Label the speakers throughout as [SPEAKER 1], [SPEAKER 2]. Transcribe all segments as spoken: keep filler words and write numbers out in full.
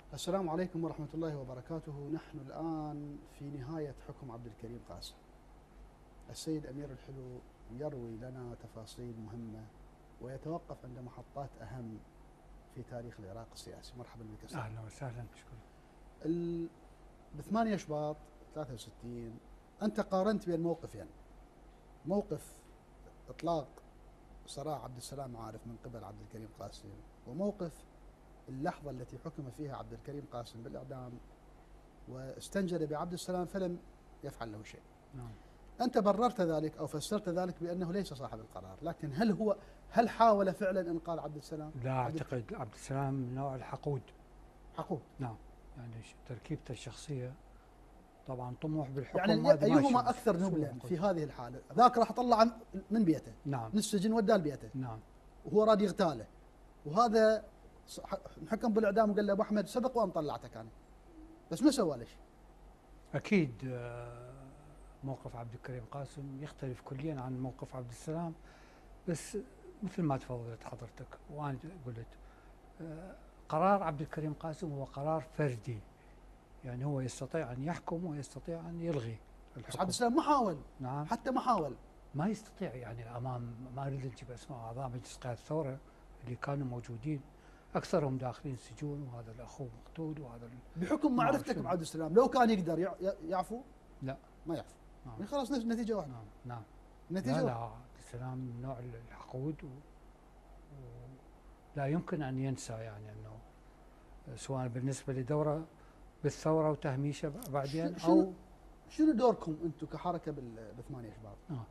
[SPEAKER 1] السلام عليكم ورحمة الله وبركاته. نحن الآن في نهاية حكم عبد الكريم قاسم. السيد أمير الحلو يروي لنا تفاصيل مهمة ويتوقف عند محطات أهم في تاريخ العراق السياسي. مرحبا بك أستاذ.
[SPEAKER 2] اهلا وسهلا، مشكور.
[SPEAKER 1] ال... ب ثمانية شباط ثلاثة وستين أنت قارنت بين موقفين: موقف إطلاق سراح عبد السلام عارف من قبل عبد الكريم قاسم، وموقف اللحظة التي حكم فيها عبد الكريم قاسم بالإعدام واستنجد بعبد السلام فلم يفعل له شيء.
[SPEAKER 2] نعم.
[SPEAKER 1] أنت بررت ذلك أو فسرت ذلك بأنه ليس صاحب القرار، لكن هل هو هل حاول فعلا إنقاذ عبد السلام؟
[SPEAKER 2] لا
[SPEAKER 1] عبد
[SPEAKER 2] اعتقد عبد السلام من نوع الحقود.
[SPEAKER 1] حقود.
[SPEAKER 2] نعم، يعني ش- تركيبته الشخصيه طبعا طموح بالحكم.
[SPEAKER 1] يعني
[SPEAKER 2] ما أدري ماشي،
[SPEAKER 1] أيهما
[SPEAKER 2] بس
[SPEAKER 1] أكثر
[SPEAKER 2] شو
[SPEAKER 1] نبلا
[SPEAKER 2] الحقود؟
[SPEAKER 1] في هذه الحالة؟ ذاك راح طلع من بيته
[SPEAKER 2] نعم
[SPEAKER 1] من السجن وداه لبيته
[SPEAKER 2] نعم
[SPEAKER 1] وهو راد يغتاله، وهذا ص- انحكم بالإعدام وقال له أبو أحمد سبق وأن طلعتك أنا، بس ما سوى له شيء.
[SPEAKER 2] اكيد. آه، موقف عبد الكريم قاسم يختلف كليا عن موقف عبد السلام، بس مثل ما تفضلت حضرتك وانا قلت، آه، قرار عبد الكريم قاسم هو قرار فردي، يعني هو يستطيع ان يحكم ويستطيع ان يلغي
[SPEAKER 1] بس
[SPEAKER 2] الحكم.
[SPEAKER 1] عبد السلام ما حاول،
[SPEAKER 2] نعم،
[SPEAKER 1] حتى ما حاول.
[SPEAKER 2] ما يستطيع يعني امام، ما اريد نجيب اسماء اعضاء مجلس قياده الثوره اللي كانوا موجودين، اكثرهم داخلين السجون، وهذا الاخو مقتول وهذا ال-
[SPEAKER 1] بحكم
[SPEAKER 2] ما أعرف
[SPEAKER 1] معرفتك
[SPEAKER 2] شنو.
[SPEAKER 1] بعبد السلام لو كان يقدر يع- يعفو
[SPEAKER 2] لا.
[SPEAKER 1] ما يعفو.
[SPEAKER 2] نعم
[SPEAKER 1] يعني خلاص نتيجة واحدة.
[SPEAKER 2] نعم نعم.
[SPEAKER 1] نتيجة
[SPEAKER 2] لا لا،
[SPEAKER 1] واحدة.
[SPEAKER 2] عبد السلام من نوع الحقود و... و... لا يمكن ان ينسى، يعني انه سواء بالنسبه لدوره بالثوره وتهميشه بعدين
[SPEAKER 1] شنو
[SPEAKER 2] او
[SPEAKER 1] شنو دوركم انتم كحركه بال- بثمانية شباط؟
[SPEAKER 2] آه.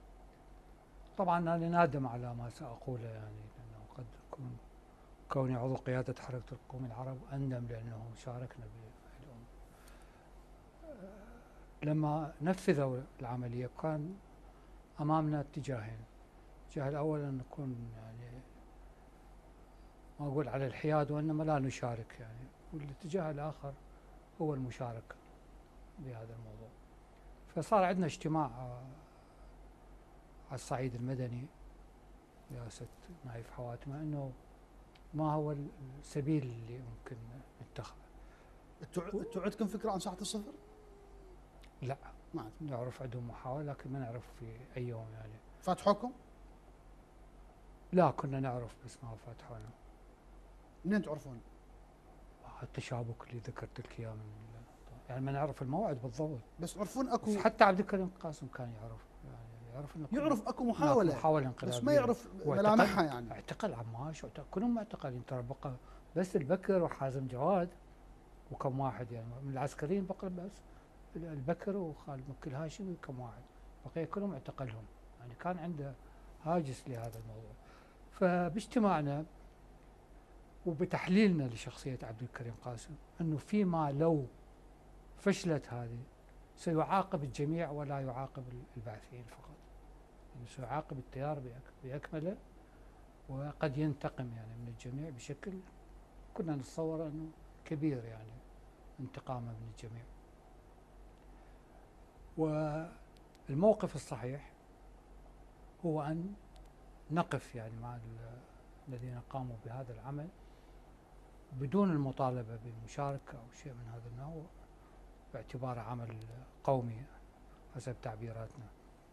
[SPEAKER 2] طبعا انا نادم على ما ساقوله، يعني لانه قد اكون كوني عضو قيادة حركة القوم العرب أندم لأنه شاركنا بالأمر. لما نفذوا العملية كان أمامنا اتجاهين. الاتجاه الأول أن نكون يعني ما أقول على الحياد وإنما لا نشارك، يعني والاتجاه الآخر هو المشاركة بهذا الموضوع. فصار عندنا اجتماع على الصعيد المدني رئاسة نايف حواتمة أنه ما هو السبيل اللي ممكن نتخذه.
[SPEAKER 1] انتوا انتوا عندكم فكره عن ساعه الصفر؟
[SPEAKER 2] لا،
[SPEAKER 1] ما عندكم.
[SPEAKER 2] نعرف عندهم محاولة لكن ما نعرف في أي يوم يعني.
[SPEAKER 1] فاتحوكم؟
[SPEAKER 2] لا كنا نعرف بس ما فتحونا.
[SPEAKER 1] منين تعرفون؟
[SPEAKER 2] التشابك اللي ذكرت لك اياه من يعني ما نعرف الموعد بالضبط،
[SPEAKER 1] بس تعرفون
[SPEAKER 2] بس
[SPEAKER 1] اكو
[SPEAKER 2] حتى عبد الكريم قاسم كان يعرف، يعني يعرف انه
[SPEAKER 1] يعرف اكو
[SPEAKER 2] هناك
[SPEAKER 1] محاوله
[SPEAKER 2] محاولة انقلابية،
[SPEAKER 1] بس ما يعرف
[SPEAKER 2] واعتقل-
[SPEAKER 1] ملامحها يعني.
[SPEAKER 2] اعتقل عماش واعتقل- كلهم معتقلين ترى، بقى بس البكر وحازم جواد وكم واحد يعني من العسكريين، بقى بس البكر وخالد مكي الهاشمي وكم واحد، بقية كلهم اعتقلهم، يعني كان عنده هاجس لهذا الموضوع. فباجتماعنا وبتحليلنا لشخصية عبد الكريم قاسم أنه فيما لو فشلت هذه سيعاقب الجميع ولا يعاقب البعثيين فقط، يعني سيعاقب التيار بأك- بأكمله، وقد ينتقم يعني من الجميع بشكل كنا نتصور أنه كبير، يعني انتقامه من الجميع. والموقف الصحيح هو أن نقف يعني مع ال- الذين قاموا بهذا العمل بدون المطالبة بالمشاركة أو شيء من هذا النوع، باعتباره عمل قومي حسب تعبيراتنا.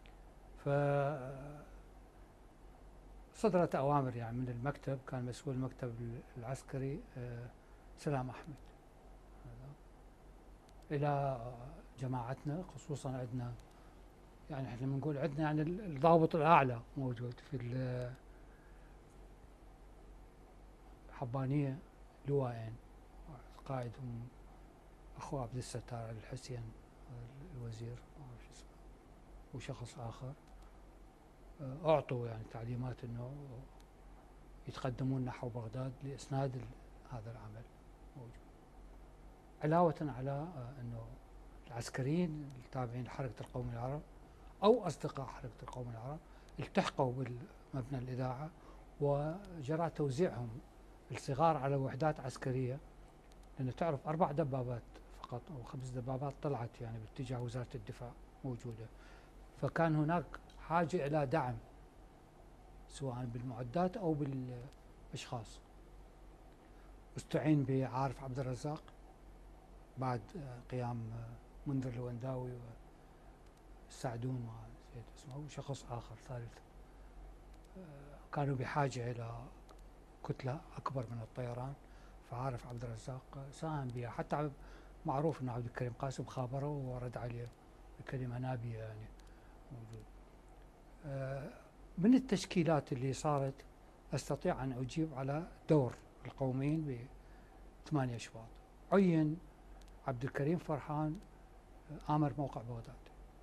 [SPEAKER 2] فصدرت أوامر يعني من المكتب، كان مسؤول المكتب العسكري آه، سلام أحمد هذا، إلى جماعتنا، خصوصا عندنا يعني احنا بنقول عندنا يعني الضابط الأعلى موجود في الحبانية، لواءين، قائدهم أخو عبد الستار الحسين الوزير ما أعرف شو اسمه، وشخص آخر أعطوا يعني تعليمات أنه يتقدمون نحو بغداد لإسناد هذا العمل موجود، علاوة على أنه العسكريين التابعين لحركة القوم العرب أو أصدقاء حركة القوم العرب التحقوا بالمبنى الإذاعة وجرى توزيعهم الصغار على وحدات عسكرية، لأنه تعرف أربع دبابات فقط أو خمس دبابات طلعت يعني باتجاه وزارة الدفاع موجودة، فكان هناك حاجة إلى دعم سواء بالمعدات أو بالأشخاص. استعين بعارف عبد الرزاق بعد قيام منذر الونداوي والسعدون ما نسيت اسمه وشخص آخر ثالث. كانوا بحاجة إلى كتلة أكبر من الطيران، فعارف عبد الرزاق ساهم بها، حتى معروف أن عبد الكريم قاسم خابره ورد عليه بكلمة نابية يعني موجود. من التشكيلات اللي صارت أستطيع أن أجيب على دور القوميين بثمانية أشواط. عين عبد الكريم فرحان آمر موقع بغداد،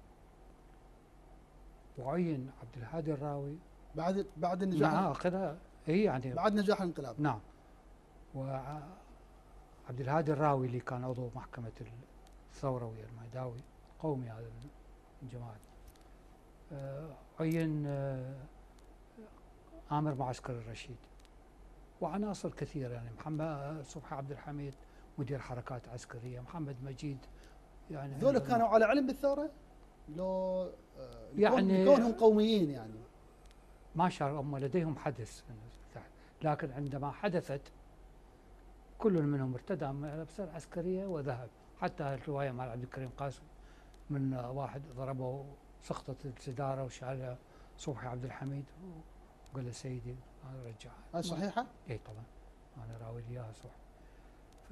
[SPEAKER 2] وعين عبد الهادي الراوي
[SPEAKER 1] بعد بعد النجاح
[SPEAKER 2] مع كذا هي يعني
[SPEAKER 1] بعد نجاح الانقلاب.
[SPEAKER 2] نعم. وعبد الهادي الراوي اللي كان عضو محكمة الثورة ويا المهداوي قومي هذا من جماعة. آه عين آه آمر معسكر الرشيد وعناصر كثيرة يعني محمد صبحي عبد الحميد مدير حركات عسكرية، محمد مجيد يعني
[SPEAKER 1] ذولا كانوا على علم بالثورة؟ لو آه
[SPEAKER 2] يعني
[SPEAKER 1] كونهم قوميين يعني
[SPEAKER 2] ما شاء هم لديهم حدث، لكن عندما حدثت كل منهم ارتدى ملابسه العسكرية وذهب. حتى الرواية مع عبد الكريم قاسم من واحد ضربه سقطت السدارة وشالها صبحي عبد الحميد وقال له سيدي هذا رجعها.
[SPEAKER 1] هاي صحيحة؟
[SPEAKER 2] اي طبعا انا راوي لي اياها صح. ف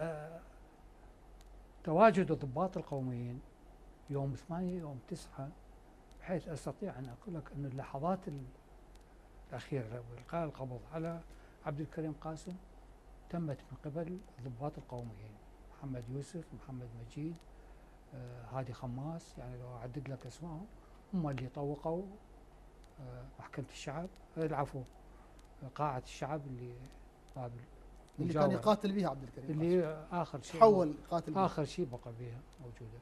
[SPEAKER 2] تواجد الضباط القوميين يوم ثمانية يوم تسعة بحيث استطيع ان اقول لك ان اللحظات الاخيرة والقاء القبض على عبد الكريم قاسم تمت من قبل الضباط القوميين، محمد يوسف، محمد مجيد، آه هادي خماس، يعني لو اعدد لك اسمائهم هم اللي طوقوا آه محكمة الشعب، العفو قاعة الشعب اللي باب
[SPEAKER 1] اللي كان يقاتل بها عبد الكريم
[SPEAKER 2] اللي قاسم. اخر شيء
[SPEAKER 1] حول قاتل بها.
[SPEAKER 2] اخر شيء بقى بها موجودة.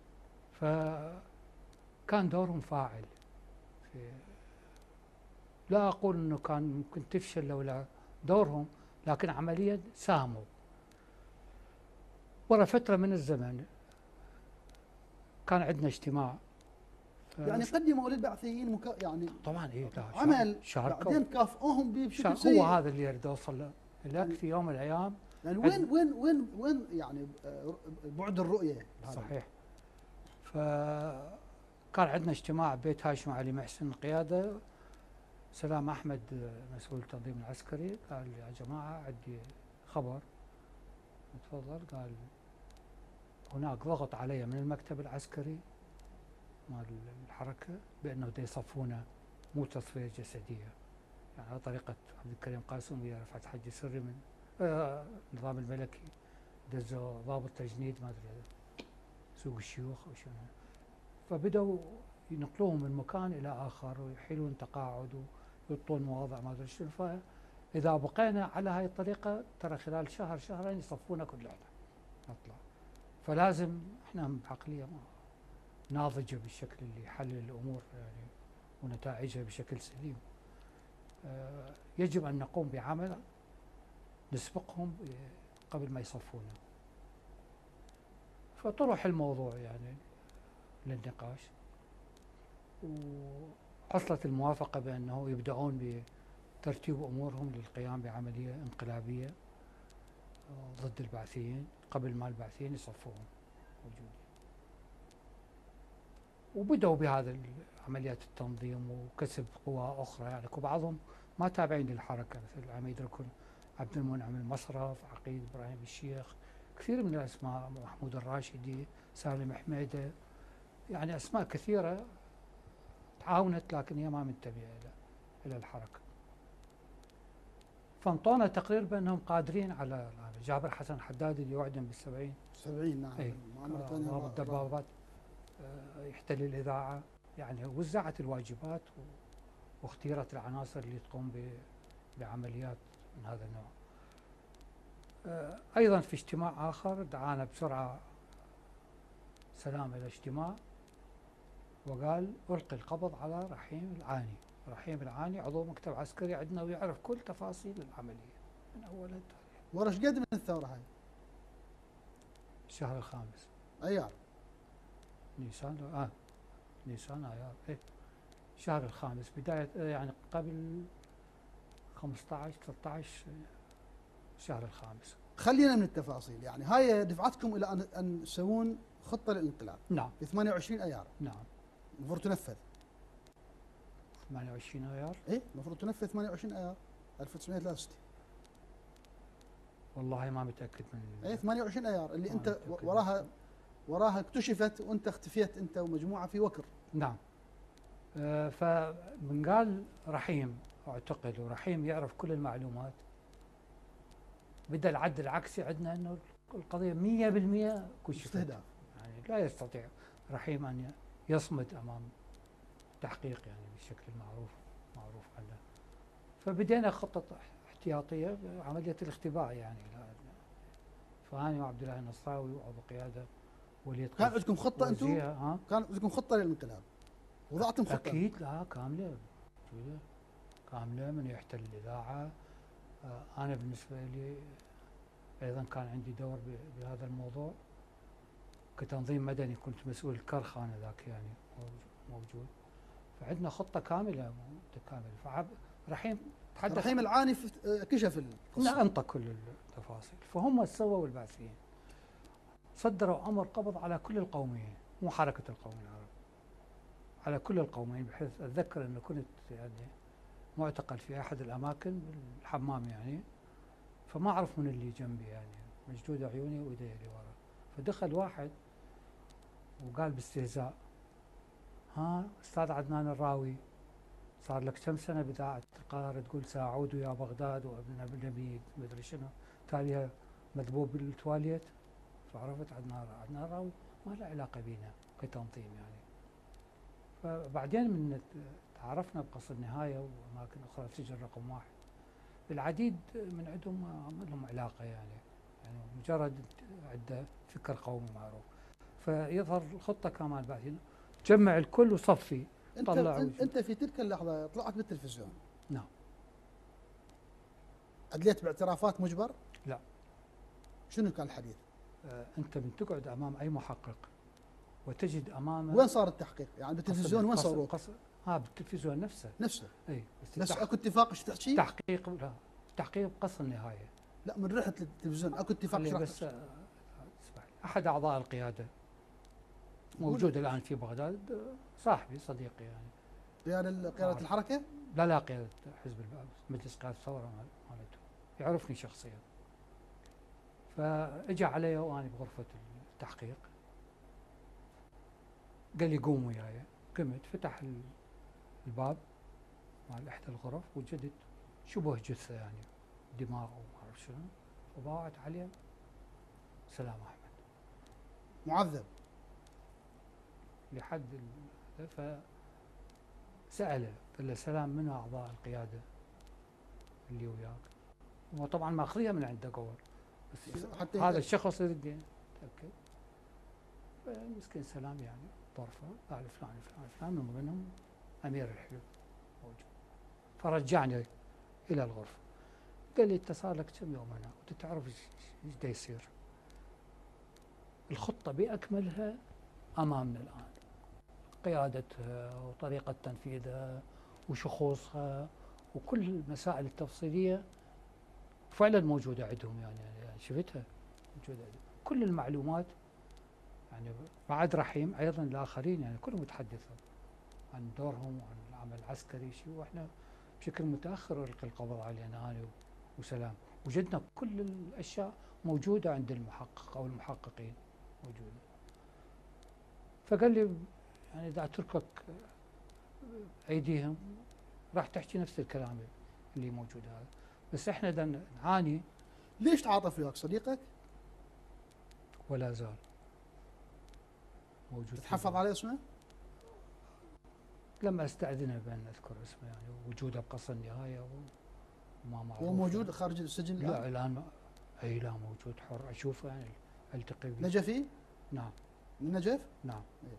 [SPEAKER 2] فكان دورهم فاعل في، لا اقول انه كان ممكن تفشل لولا دورهم، لكن عمليا ساهموا. ورا فترة من الزمن كان عندنا اجتماع
[SPEAKER 1] يعني قدموا للبعثيين مكا... يعني
[SPEAKER 2] طبعا ايه
[SPEAKER 1] عمل
[SPEAKER 2] شاركوا
[SPEAKER 1] بعدين كافئوهم به بشكل سيء.
[SPEAKER 2] هو هذا اللي يريد اوصل له لك في يوم من الايام.
[SPEAKER 1] يعني وين وين وين وين يعني بعد الرؤية هذا.
[SPEAKER 2] صحيح. فكان عندنا اجتماع ببيت هاشم علي محسن القيادة، سلام أحمد مسؤول التنظيم العسكري قال يا جماعة عندي خبر. تفضل. قال هناك ضغط علي من المكتب العسكري مال الحركة بأنه دا يصفونا مو تصفية جسدية، يعني على طريقة عبد الكريم قاسم ويا رفعت حج سري من آه النظام الملكي، دزوا ضابط تجنيد ما أدري سوق الشيوخ أو شنو، فبدأوا ينقلوهم من مكان إلى آخر ويحيلون تقاعد ويحطون مواضع ما أدري شنو. فإذا بقينا على هاي الطريقة ترى خلال شهر شهرين يصفونا كلنا نطلع. فلازم احنا بعقلية ناضجة بالشكل اللي يحلل الأمور يعني ونتائجها بشكل سليم. آه يجب أن نقوم بعمل نسبقهم قبل ما يصفونا. فطرح الموضوع يعني للنقاش، وحصلت الموافقة بأنه يبدأون بترتيب أمورهم للقيام بعملية انقلابية ضد البعثيين قبل ما البعثيين يصفوهم موجودين. وبدأوا بهذا عمليات التنظيم وكسب قوى أخرى، يعني بعضهم ما تابعين للحركة مثل العميد ركن عبد المنعم المصرف، عقيد إبراهيم الشيخ، كثير من الأسماء، محمود الراشدي، سالم حميدة، يعني أسماء كثيرة تعاونت لكن هي ما منتمية إلى إلى الحركة. فانطونا تقرير بأنهم قادرين على جابر حسن حداد اللي يعدم بالسبعين
[SPEAKER 1] سبعين نعم
[SPEAKER 2] اي ضابط دبابات يحتل الإذاعة، يعني وزعت الواجبات واختيرت العناصر اللي تقوم بعمليات من هذا النوع. أيضا في اجتماع آخر دعانا بسرعة سلام إلى اجتماع وقال ألقي القبض على رحيم العاني. رحيم العاني عضو مكتب عسكري عندنا ويعرف كل تفاصيل العملية من أولها لتاريخها.
[SPEAKER 1] ورا ايش قد من الثورة هاي؟
[SPEAKER 2] الشهر الخامس.
[SPEAKER 1] أيار
[SPEAKER 2] نيسان آه نيسان أيار إيه الشهر الخامس بداية يعني قبل خمسة عشر ثلاثة عشر الشهر الخامس.
[SPEAKER 1] خلينا من التفاصيل، يعني هاي دفعتكم الى ان ان تسوون خطه للانقلاب
[SPEAKER 2] نعم
[SPEAKER 1] في ثمانية وعشرين ايار،
[SPEAKER 2] نعم.
[SPEAKER 1] المفروض تنفذ.
[SPEAKER 2] ثمانية وعشرين ايار.
[SPEAKER 1] ايه المفروض تنفذ ثمانية وعشرين ايار ألف وتسعمئة وثلاثة وستين.
[SPEAKER 2] والله ما متاكد من.
[SPEAKER 1] ايه ثمانية وعشرين ايار اللي
[SPEAKER 2] ما
[SPEAKER 1] انت
[SPEAKER 2] متأكد.
[SPEAKER 1] وراها وراها اكتشفت وانت اختفيت انت ومجموعه في وكر.
[SPEAKER 2] نعم. آه فمن قال رحيم اعتقل ورحيم يعرف كل المعلومات، بدا العد العكسي عندنا انه القضيه مئة بالمئة كشفت.
[SPEAKER 1] استهداف.
[SPEAKER 2] يعني لا يستطيع رحيم ان يصمد امام تحقيق يعني بالشكل المعروف معروف عنه. فبدينا خطه احتياطيه عمليه الاختباء يعني. فاني وعبد الله النصراوي وابو قياده وليد
[SPEAKER 1] كان عندكم خطه انتم؟
[SPEAKER 2] ها؟
[SPEAKER 1] كان عندكم خطه للانقلاب؟ وضعتم خطه؟
[SPEAKER 2] اكيد لا كامله موجوده كامله من يحتل الاذاعه. آه انا بالنسبه لي ايضا كان عندي دور ب- بهذا الموضوع كتنظيم مدني، كنت مسؤول الكرخ انذاك يعني موجود. فعندنا خطه كامله متكامله. فعب رحيم تحدث
[SPEAKER 1] رحيم العاني فت- آه، كشف القصه.
[SPEAKER 2] لا انطى كل التفاصيل. فهم سووا البعثيين، صدروا امر قبض على كل القوميين، مو حركه القوم العرب، على كل القوميين. بحيث اتذكر انه كنت يعني معتقل في احد الاماكن بالحمام يعني، فما اعرف من اللي جنبي يعني، مشدود عيوني وايدي اللي ورا. فدخل واحد وقال باستهزاء: ها استاذ عدنان الراوي، صار لك كم سنه باذاعه القاهره تقول ساعود يا بغداد وابن النبي مدري شنو، تاليها مذبوب بالتواليت. فعرفت عدنان عدنان الراوي ما له علاقه بينا كتنظيم يعني. فبعدين من تعرفنا بقصر النهايه واماكن اخرى، سجن رقم واحد، العديد من عندهم ما لهم علاقه يعني، يعني مجرد عنده فكر قومي معروف. فيظهر الخطه كمان بعدين جمع الكل وصفي.
[SPEAKER 1] انت
[SPEAKER 2] طلعوا
[SPEAKER 1] انت انت في تلك اللحظه طلعت بالتلفزيون.
[SPEAKER 2] نعم.
[SPEAKER 1] ادليت باعترافات مجبر؟
[SPEAKER 2] لا.
[SPEAKER 1] شنو كان الحديث؟
[SPEAKER 2] آه انت من تقعد امام اي محقق وتجد امامه
[SPEAKER 1] وين صار التحقيق؟ يعني بالتلفزيون وين صاروه؟
[SPEAKER 2] قصر ها بالتلفزيون نفسه
[SPEAKER 1] نفسه.
[SPEAKER 2] اي بس,
[SPEAKER 1] بس
[SPEAKER 2] التح-
[SPEAKER 1] اكو اتفاق ايش تحكي؟
[SPEAKER 2] تحقيق لا تحقيق بقصر النهايه.
[SPEAKER 1] لا من رحت للتلفزيون اكو اتفاق
[SPEAKER 2] خلي
[SPEAKER 1] ايش راح
[SPEAKER 2] بس
[SPEAKER 1] تحكي؟
[SPEAKER 2] آه، اسمح لي. احد اعضاء القياده موجود الان في بغداد، آه، صاحبي صديقي يعني.
[SPEAKER 1] قيادة قيادة
[SPEAKER 2] آه.
[SPEAKER 1] الحركة؟
[SPEAKER 2] لا لا قياده حزب البعث مجلس قياده الثوره مال- مالته، يعرفني شخصيا. فاجى علي وانا بغرفه التحقيق قال لي قوم وياي. قمت، فتح ال- الباب مال احدى الغرف، وجدت شبه جثه يعني، دماغ وما اعرف شنو. فباوعت عليه: سلام احمد.
[SPEAKER 1] معذب.
[SPEAKER 2] لحد ال- فسأله قال له: سلام، من اعضاء القياده اللي وياك؟ هو طبعا ماخذيها من عنده قول، بس
[SPEAKER 1] بس حتى
[SPEAKER 2] هذا
[SPEAKER 1] يت-
[SPEAKER 2] الشخص يريد يتاكد. فمسكين سلام يعني طرفه قال: فلان فلان فلان من ضمنهم امير الحلو موجود. فرجعني الى الغرفه، قال لي: انت صار لك كم يوم هنا وانت تعرف ايش ايش دا يصير. الخطه باكملها امامنا الان، قيادتها وطريقه تنفيذها وشخوصها وكل المسائل التفصيليه فعلا موجوده عندهم يعني, يعني شفتها موجوده عندهم كل المعلومات يعني. بعد رحيم ايضا الاخرين يعني كلهم يتحدثوا عن دورهم وعن العمل العسكري شيء، واحنا بشكل متاخر القي القبض علينا انا وسلام. وجدنا كل الاشياء موجوده عند المحقق او المحققين موجوده. فقال لي: يعني اذا اتركك ايديهم راح تحكي نفس الكلام اللي موجود هذا، بس احنا بدنا نعاني.
[SPEAKER 1] ليش تعاطف وياك صديقك؟
[SPEAKER 2] ولا زال موجود.
[SPEAKER 1] تتحفظ على اسمه؟
[SPEAKER 2] لما استاذنه بان اذكر اسمه يعني، وجوده بقصر النهايه وما معروف.
[SPEAKER 1] هو موجود خارج السجن الان؟
[SPEAKER 2] لا الان ما- اي لا موجود حر اشوفه يعني، التقي به.
[SPEAKER 1] نجفي؟
[SPEAKER 2] نعم
[SPEAKER 1] من نجف؟
[SPEAKER 2] نعم.
[SPEAKER 1] إيه.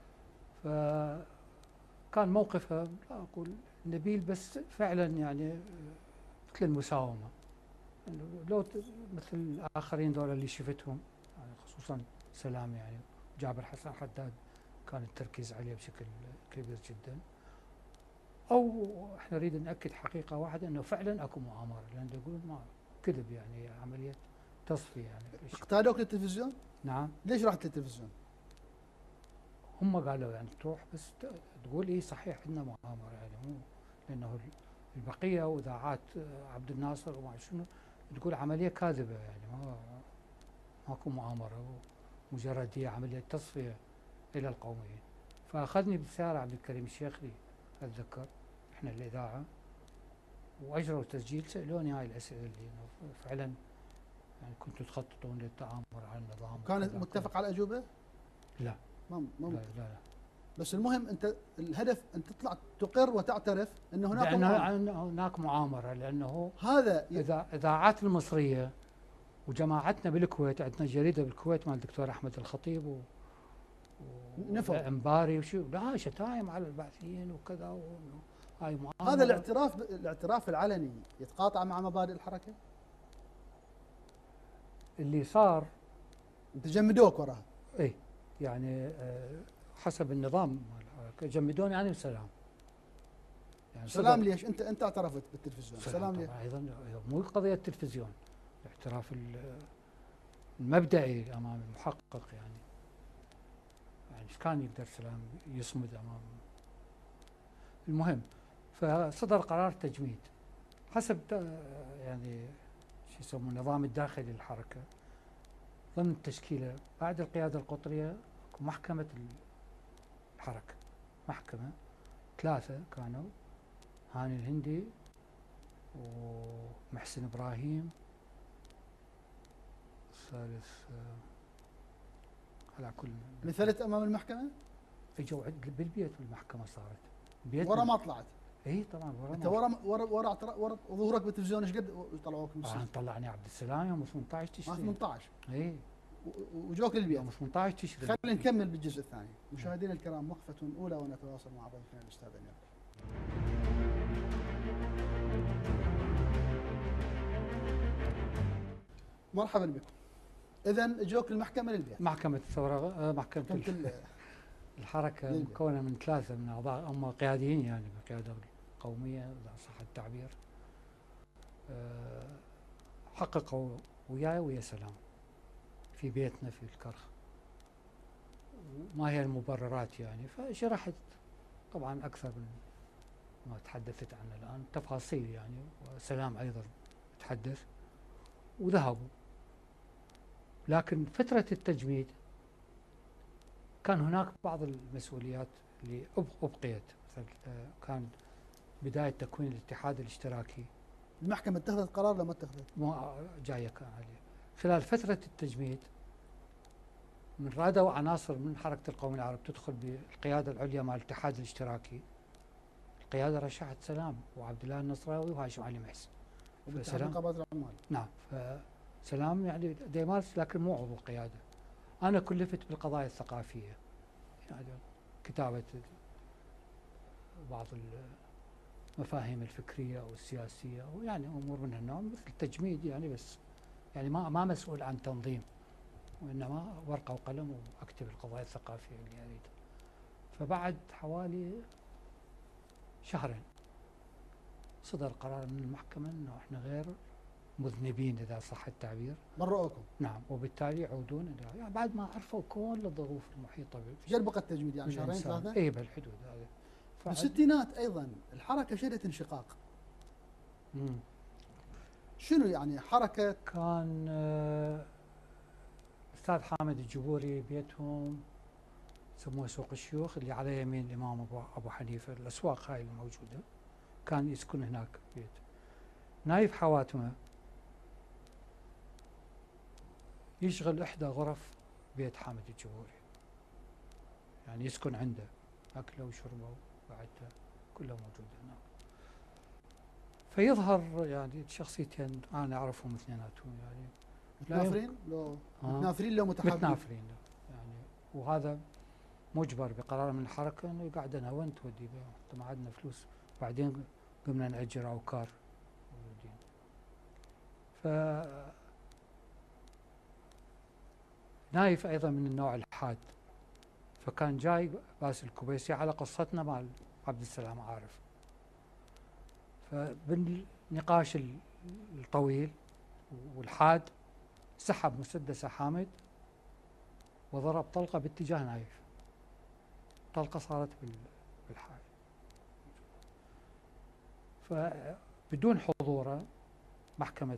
[SPEAKER 2] فكان موقفه لا اقول نبيل، بس فعلا يعني مثل المساومه. يعني لو ت- مثل الاخرين دول اللي شفتهم يعني، خصوصا سلام يعني، جابر حسن حداد كان التركيز عليه بشكل كبير جدا. او احنا نريد ناكد حقيقه واحده، انه فعلا اكو مؤامره، لان يقولون ما كذب يعني، عمليه تصفيه يعني.
[SPEAKER 1] اقتادوك للتلفزيون؟
[SPEAKER 2] نعم.
[SPEAKER 1] ليش رحت للتلفزيون؟
[SPEAKER 2] هم قالوا يعني تروح بس تقول ايه صحيح عندنا مؤامره يعني، مو لانه البقيه واذاعات عبد الناصر وما شنو تقول عمليه كاذبه يعني، ما ماكو مؤامره، مجرد هي عمليه تصفيه الى القوميين. فاخذني بالسياره عبد الكريم الشيخ لي اتذكر احنا الاذاعه، واجروا تسجيل، سالوني هاي الاسئله اللي فعلا يعني كنتوا تخططون للتآمر على النظام.
[SPEAKER 1] كان متفق على الاجوبه؟
[SPEAKER 2] لا
[SPEAKER 1] ما
[SPEAKER 2] لا لا, لا.
[SPEAKER 1] بس المهم انت الهدف ان تطلع تقر وتعترف ان هناك
[SPEAKER 2] لأنه
[SPEAKER 1] مؤامرة.
[SPEAKER 2] هناك مؤامرة، لأنه
[SPEAKER 1] هذا
[SPEAKER 2] إذا إذاعات المصرية وجماعتنا بالكويت، عندنا جريدة بالكويت مال الدكتور أحمد الخطيب و
[SPEAKER 1] نفوا
[SPEAKER 2] وإنباري وشو، لا شتايم على البعثيين وكذا، هاي مؤامرة.
[SPEAKER 1] هذا الاعتراف الاعتراف العلني يتقاطع مع مبادئ الحركة؟
[SPEAKER 2] اللي صار
[SPEAKER 1] انت جمدوك وراها.
[SPEAKER 2] اي يعني آه، حسب النظام مال الحركة جمدوني انا وسلام.
[SPEAKER 1] يعني سلام ليش؟ انت انت اعترفت بالتلفزيون،
[SPEAKER 2] سلام,
[SPEAKER 1] سلام
[SPEAKER 2] سلام
[SPEAKER 1] ليش؟
[SPEAKER 2] ايضا مو قضية التلفزيون، الاعتراف المبدئي امام المحقق يعني. يعني ايش كان يقدر سلام يصمد امام؟ المهم فصدر قرار تجميد حسب يعني شو يسمونه النظام الداخلي للحركة. ضمن التشكيلة بعد القيادة القطرية محكمة الحركة، محكمة ثلاثة كانوا، هاني الهندي ومحسن إبراهيم، الثالث على كل
[SPEAKER 1] مثلت امام المحكمة؟
[SPEAKER 2] اجوا بالبيت بالمحكمة صارت بيت
[SPEAKER 1] ورا ما طلعت؟
[SPEAKER 2] اي طبعا ورا.
[SPEAKER 1] انت ورا ورا ورا, ورا ظهورك بالتلفزيون ايش قد طلعوك من
[SPEAKER 2] السجن؟ طلعني عبد السلام يوم ثمانية عشر تشرين.
[SPEAKER 1] ثمانية عشر
[SPEAKER 2] اي
[SPEAKER 1] وجوك للبيت
[SPEAKER 2] يوم ثمانية عشر تشرين.
[SPEAKER 1] خلينا نكمل بالجزء الثاني. مشاهدينا الكرام، وقفة أولى ونتواصل مع ضيفنا الأستاذ أمير. مرحبا بكم. إذا جوك المحكمة للبيت.
[SPEAKER 2] محكمة الثورة، محكمة الحركة مكونة من ثلاثة من أعضاء هم قياديين يعني بالقيادة القومية إذا صح التعبير. حققوا وياي ويا سلام في بيتنا في الكرخ. ما هي المبررات يعني؟ فشرحت طبعا أكثر من ما تحدثت عنه الآن، تفاصيل يعني، وسلام أيضا تحدث وذهبوا. لكن فترة التجميد كان هناك بعض المسؤوليات اللي أبقيت، مثلا كان بداية تكوين الاتحاد الاشتراكي.
[SPEAKER 1] المحكمة اتخذت قرار لما اتخذت؟
[SPEAKER 2] مو جاية كان عليه. خلال فترة التجميد من رادوا عناصر من حركة القوم العرب تدخل بالقيادة العليا مع الاتحاد الاشتراكي. القيادة رشحت سلام وعبد الله النصراوي وهاشم علي محسن.
[SPEAKER 1] وباتحاد نقابات العمال.
[SPEAKER 2] نعم. فسلام يعني ديمارس لكن مو عضو القيادة. أنا كلفت بالقضايا الثقافية، يعني كتابة بعض المفاهيم الفكرية أو السياسية ويعني أمور من هالنوع، مثل التجميد يعني، بس يعني ما ما مسؤول عن تنظيم، وإنما ورقة وقلم وأكتب القضايا الثقافية اللي أريدها. فبعد حوالي شهرين صدر قرار من المحكمة أنه إحنا غير مذنبين إذا صح التعبير.
[SPEAKER 1] برؤوكم؟
[SPEAKER 2] نعم، وبالتالي يعودون يعني بعد ما عرفوا كل الظروف المحيطة به.
[SPEAKER 1] قد بقى التجميد يعني شهرين ثلاثة؟
[SPEAKER 2] اي بالحدود هذه.
[SPEAKER 1] بالستينات أيضا الحركة شهدت انشقاق.
[SPEAKER 2] مم.
[SPEAKER 1] شنو يعني حركة؟
[SPEAKER 2] كان الأستاذ آه حامد الجبوري بيتهم يسموه سوق الشيوخ اللي على يمين الإمام أبو, أبو حنيفة، الأسواق هاي الموجودة، كان يسكن هناك بيت. نايف حواتمه يشغل إحدى غرف بيت حامد الجبوري، يعني يسكن عنده، أكله وشربه وقعدته كله موجود هناك. فيظهر يعني شخصيتين أنا أعرفهم اثنيناتهم يعني
[SPEAKER 1] متنافرين لو متنافرين لو متحابين؟
[SPEAKER 2] متنافرين يعني، وهذا مجبر بقرار من الحركة إنه يقعد أنا وين تودي به؟ حتى ما عندنا فلوس، بعدين قمنا نأجر أوكار موجودين. ف نايف أيضا من النوع الحاد، فكان جاي باسل الكوبيسي على قصتنا مع عبد السلام عارف. فبالنقاش الطويل والحاد سحب مسدس حامد وضرب طلقة باتجاه نايف، طلقة صارت بالحاد. فبدون حضوره محكمة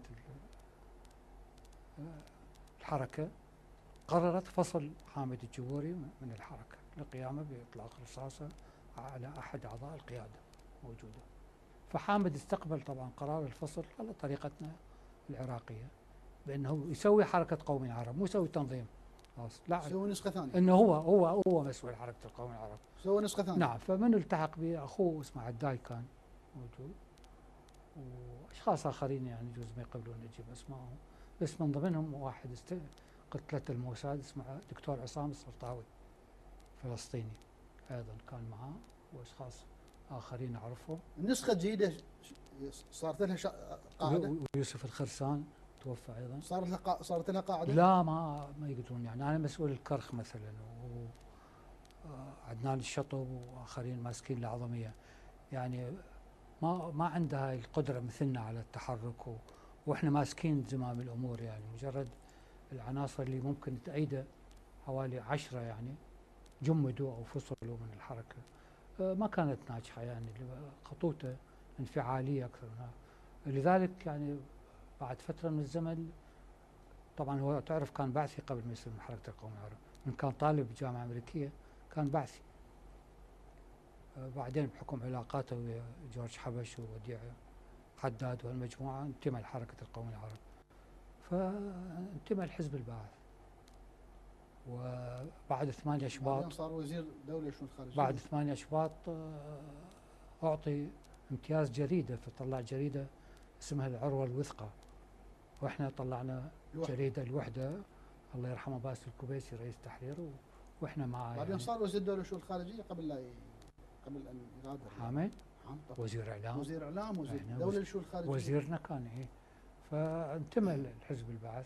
[SPEAKER 2] الحركة قررت فصل حامد الجبوري من الحركة لقيامه بإطلاق رصاصة على أحد أعضاء القيادة موجودة. فحامد استقبل طبعا قرار الفصل على طريقتنا العراقية، بأنه يسوي حركة قوم العرب، مو يسوي تنظيم خاص، لا،
[SPEAKER 1] سوى نسخة ثانية،
[SPEAKER 2] انه هو هو هو مسؤول حركة القوم العرب،
[SPEAKER 1] سوى نسخة ثانية.
[SPEAKER 2] نعم. فمن التحق به اخوه اسمه عداي كان موجود، واشخاص اخرين يعني يجوز ما يقبلون نجيب اسمائهم، بس من ضمنهم واحد است... قتلة الموساد اسمه دكتور عصام السرطاوي فلسطيني ايضا كان معاه، واشخاص اخرين اعرفهم.
[SPEAKER 1] النسخة الجديدة صارت لها شا... قاعدة،
[SPEAKER 2] ويوسف الخرسان توفى ايضا،
[SPEAKER 1] صارت لها قا... صارت لها قاعدة.
[SPEAKER 2] لا ما ما يقدرون، يعني انا مسؤول الكرخ مثلا، وعدنان الشطب واخرين ماسكين الاعظميه، يعني ما ما عندها القدره مثلنا على التحرك، و... واحنا ماسكين زمام الامور، يعني مجرد العناصر اللي ممكن تأيده حوالي عشرة يعني جمدوا او فصلوا من الحركه، ما كانت ناجحه، يعني خطوته انفعاليه اكثر منها. لذلك يعني بعد فتره من الزمن، طبعا هو تعرف كان بعثي قبل ما يصير من حركه القوم العرب، من كان طالب بجامعه امريكيه كان بعثي، بعدين بحكم علاقاته ويا جورج حبش ووديع حداد والمجموعه انتمى لحركه القوم العرب، فانتمى لحزب البعث. وبعد ثمانية شباط
[SPEAKER 1] صار وزير دولة شؤون الخارجية.
[SPEAKER 2] بعد ثمانية شباط اعطي امتياز جريده، فطلع جريده اسمها العروه الوثقى، واحنا طلعنا الوحدة. جريده الوحده، الله يرحمه باسل الكوبيسي رئيس تحرير، واحنا معاه.
[SPEAKER 1] بعدين يعني صار وزير الدوله والشؤون الخارجيه قبل لا ي... قبل ان يغادر.
[SPEAKER 2] حامد وزير اعلام،
[SPEAKER 1] وزير اعلام، وزير الدوله والشؤون الخارجيه،
[SPEAKER 2] وزيرنا كان ايه. فانتمى لحزب البعث،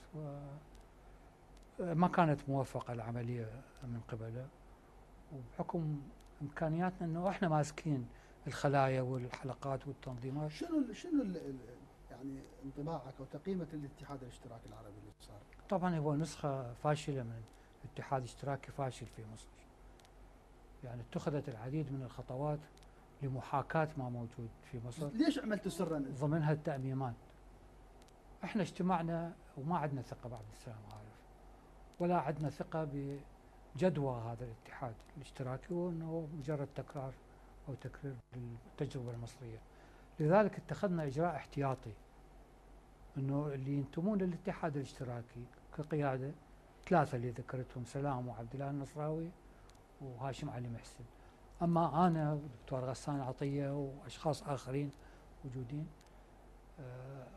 [SPEAKER 2] وما كانت موفقه العمليه من قبله، وبحكم امكانياتنا انه احنا ماسكين الخلايا والحلقات والتنظيمات.
[SPEAKER 1] شنو شنو يعني انطباعك او تقييمك للاتحاد الاشتراكي العربي اللي صار؟
[SPEAKER 2] طبعا هو نسخه فاشله من الاتحاد الاشتراكي فاشل في مصر، يعني اتخذت العديد من الخطوات لمحاكاة ما موجود في مصر.
[SPEAKER 1] ليش عملتوا سرا؟
[SPEAKER 2] ضمنها التأميمات. احنا اجتمعنا وما عندنا ثقة بعبد السلام عارف، ولا عندنا ثقة بجدوى هذا الاتحاد الاشتراكي، وانه مجرد تكرار او تكرير للتجربة المصرية. لذلك اتخذنا اجراء احتياطي، انه اللي ينتمون للاتحاد الاشتراكي كقيادة، ثلاثة اللي ذكرتهم، سلام وعبد الله النصراوي وهاشم علي محسن، اما انا والدكتور غسان عطيه واشخاص اخرين موجودين، آه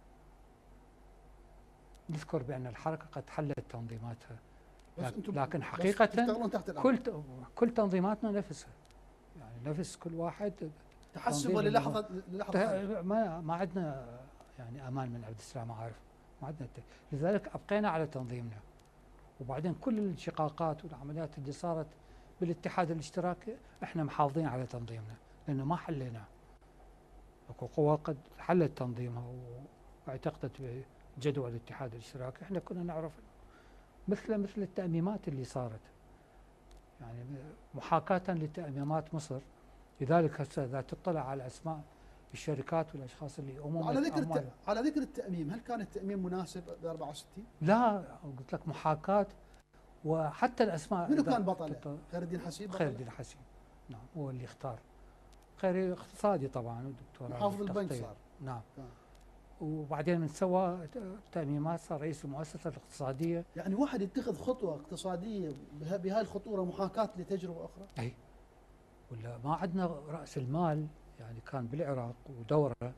[SPEAKER 2] نذكر بان الحركه قد حلت تنظيماتها، لكن حقيقه كل كل تنظيماتنا نفسها، يعني نفس كل واحد
[SPEAKER 1] تحسب للحظه للحظه
[SPEAKER 2] ما ما عندنا يعني امان من عبد السلام عارف، ما عندنا، لذلك ابقينا على تنظيمنا. وبعدين كل الانشقاقات والعمليات اللي صارت بالاتحاد الاشتراكي احنا محافظين على تنظيمنا، لانه ما حليناه. اكو قوى قد حلت تنظيمها واعتقدت بجدوى الاتحاد الاشتراكي، احنا كنا نعرف مثل مثل التأميمات اللي صارت، يعني محاكاة لتأميمات مصر. لذلك هسه اذا تطلع على اسماء الشركات والاشخاص اللي امم
[SPEAKER 1] على ذكر الت... على ذكر التأميم، هل كان التأميم مناسب ب أربعة وستين؟
[SPEAKER 2] لا، قلت لك محاكاة، وحتى الاسماء.
[SPEAKER 1] منو كان بطله؟ خير الدين حسين.
[SPEAKER 2] خير الدين حسين، نعم، هو اللي اختار. خيري اقتصادي طبعا، ودكتور
[SPEAKER 1] محافظ البنك صار.
[SPEAKER 2] نعم. كان. وبعدين من سوى تأميمات صار رئيس المؤسسة الاقتصادية.
[SPEAKER 1] يعني واحد يتخذ خطوة اقتصادية بهاي الخطورة محاكاة لتجربة أخرى؟
[SPEAKER 2] أي، ولا ما عندنا رأس المال يعني كان بالعراق ودورة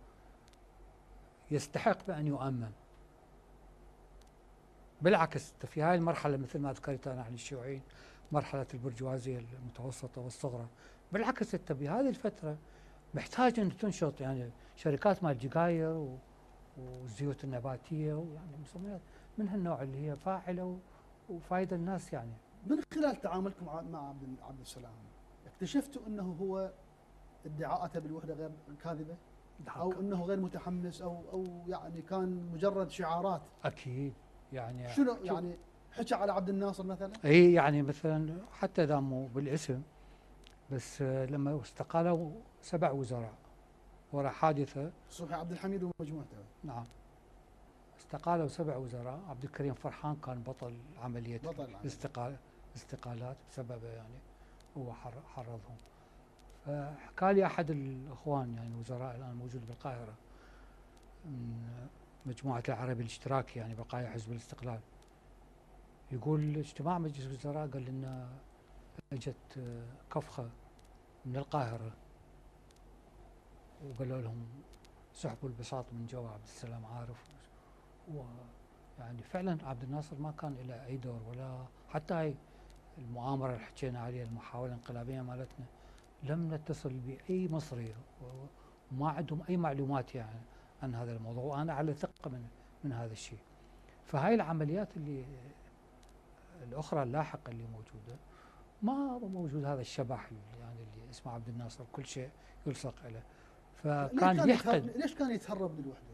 [SPEAKER 2] يستحق بأن يؤمن. بالعكس في هاي المرحلة مثل ما ذكرت أنا عن الشيوعيين، مرحلة البرجوازية المتوسطة والصغرى، بالعكس أنت بهذه الفترة محتاج أن تنشط يعني شركات مال الجقاير والزيوت النباتية، ويعني مسميات من هالنوع اللي هي فاعلة وفايدة الناس. يعني
[SPEAKER 1] من خلال تعاملكم مع عبد عبد السلام اكتشفتوا أنه هو ادعاءاته بالوحدة غير كاذبة؟ او انه غير متحمس او او يعني كان مجرد شعارات؟
[SPEAKER 2] اكيد يعني
[SPEAKER 1] شنو يعني حكى على عبد الناصر مثلا؟
[SPEAKER 2] اي يعني مثلا حتى اذا مو بالاسم، بس آه، لما استقالوا سبع وزراء وراء حادثه.
[SPEAKER 1] صبحي عبد الحميد ومجموعته.
[SPEAKER 2] نعم، استقالوا سبع وزراء. عبد الكريم فرحان كان بطل عمليه
[SPEAKER 1] بطل العمل.
[SPEAKER 2] الاستقال استقالات بسببه، يعني هو حر- حرضهم. فحكى لي احد الاخوان يعني وزراء الان موجود بالقاهره من مجموعه العربي الاشتراكي، يعني بقايا حزب الاستقلال، يقول اجتماع مجلس الوزراء قال لنا اجت آه، كفخه من القاهره وقالوا لهم سحبوا البساط من جو عبد السلام عارف. ويعني فعلا عبد الناصر ما كان له اي دور، ولا حتى هاي المؤامره اللي حكينا عليها، المحاوله الانقلابيه مالتنا، لم نتصل باي مصري وما عندهم اي معلومات يعني عن هذا الموضوع، وانا على ثقه من من هذا الشيء. فهاي العمليات اللي الاخرى اللاحقه اللي موجوده ما موجود هذا الشبح اللي يعني اللي اسمه عبد الناصر كل شيء يلصق له. فكان
[SPEAKER 1] ليش كان
[SPEAKER 2] يحقد.
[SPEAKER 1] يتهرب ليش كان يتهرب من الوحده؟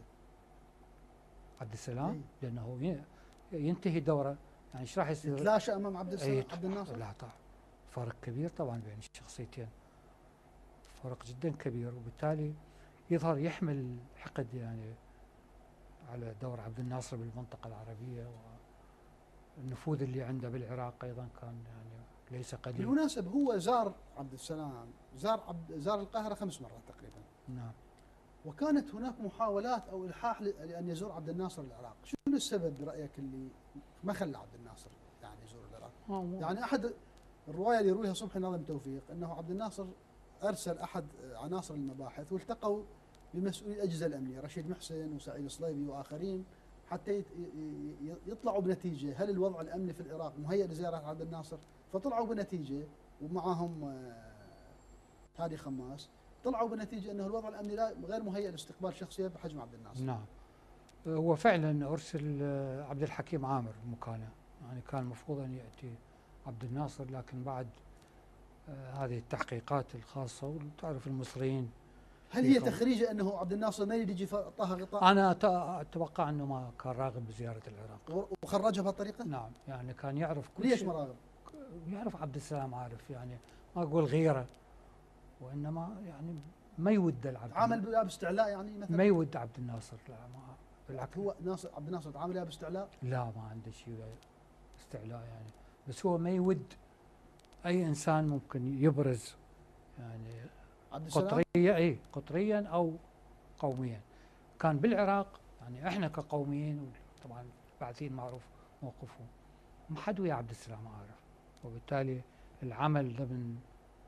[SPEAKER 2] عبد السلام
[SPEAKER 1] أي.
[SPEAKER 2] لانه ي- ينتهي دوره، يعني ايش راح يصير؟
[SPEAKER 1] يتلاشى امام عبد السلام
[SPEAKER 2] أي
[SPEAKER 1] عبد الناصر؟
[SPEAKER 2] لا طبعا، فرق كبير طبعا بين الشخصيتين، فرق جدا كبير، وبالتالي يظهر يحمل حقد يعني على دور عبد الناصر بالمنطقه العربيه، والنفوذ اللي عنده بالعراق ايضا كان يعني ليس قليل.
[SPEAKER 1] بالمناسبة هو زار عبد السلام، زار عبد زار القاهرة خمس مرات تقريبا،
[SPEAKER 2] نعم.
[SPEAKER 1] وكانت هناك محاولات او الحاح ل- لان يزور عبد الناصر العراق، شنو السبب برايك اللي ما خلى عبد الناصر يعني يزور العراق؟
[SPEAKER 2] آه،
[SPEAKER 1] يعني احد الروايه اللي يرويها صبحي ناظم توفيق انه عبد الناصر ارسل احد عناصر المباحث والتقوا بمسؤولي الاجهزه الامنيه رشيد محسن وسعيد الصليبي واخرين حتى يت- ي- ي- يطلعوا بنتيجه هل الوضع الامني في العراق مهيئ لزياره عبد الناصر؟ فطلعوا بنتيجه ومعهم آه، هادي خماس، طلعوا بنتيجه انه الوضع الامني لا غير مهيئ لاستقبال شخصيه بحجم عبد الناصر.
[SPEAKER 2] نعم. هو فعلا ارسل آه، عبد الحكيم عامر مكانه، يعني كان المفروض ان ياتي عبد الناصر، لكن بعد آه، هذه التحقيقات الخاصه، وتعرف المصريين.
[SPEAKER 1] هل هي تخريجه انه عبد الناصر ما يريد يجي طه غطاء؟
[SPEAKER 2] انا أت- اتوقع انه ما كان راغب بزياره العراق.
[SPEAKER 1] وخرجها بهالطريقه؟
[SPEAKER 2] نعم، يعني كان يعرف كل
[SPEAKER 1] ليش
[SPEAKER 2] شيء.
[SPEAKER 1] ما راغب؟
[SPEAKER 2] يعرف عبد السلام عارف، يعني ما اقول غيره، وانما يعني ما يود العبد
[SPEAKER 1] عامل بها باستعلاء يعني مثلا؟
[SPEAKER 2] ما يود عبد الناصر، لا ما بالعكس.
[SPEAKER 1] هو ناصر عبد الناصر تعامل بها باستعلاء؟
[SPEAKER 2] لا ما عنده شيء استعلاء يعني، بس هو ما يود اي انسان ممكن يبرز يعني
[SPEAKER 1] عبد السلام؟
[SPEAKER 2] قطرية اي قطريا او قوميا. كان بالعراق يعني احنا كقوميين طبعا بعثين معروف موقفهم، ما حد ويا عبد السلام عارف، وبالتالي العمل ضمن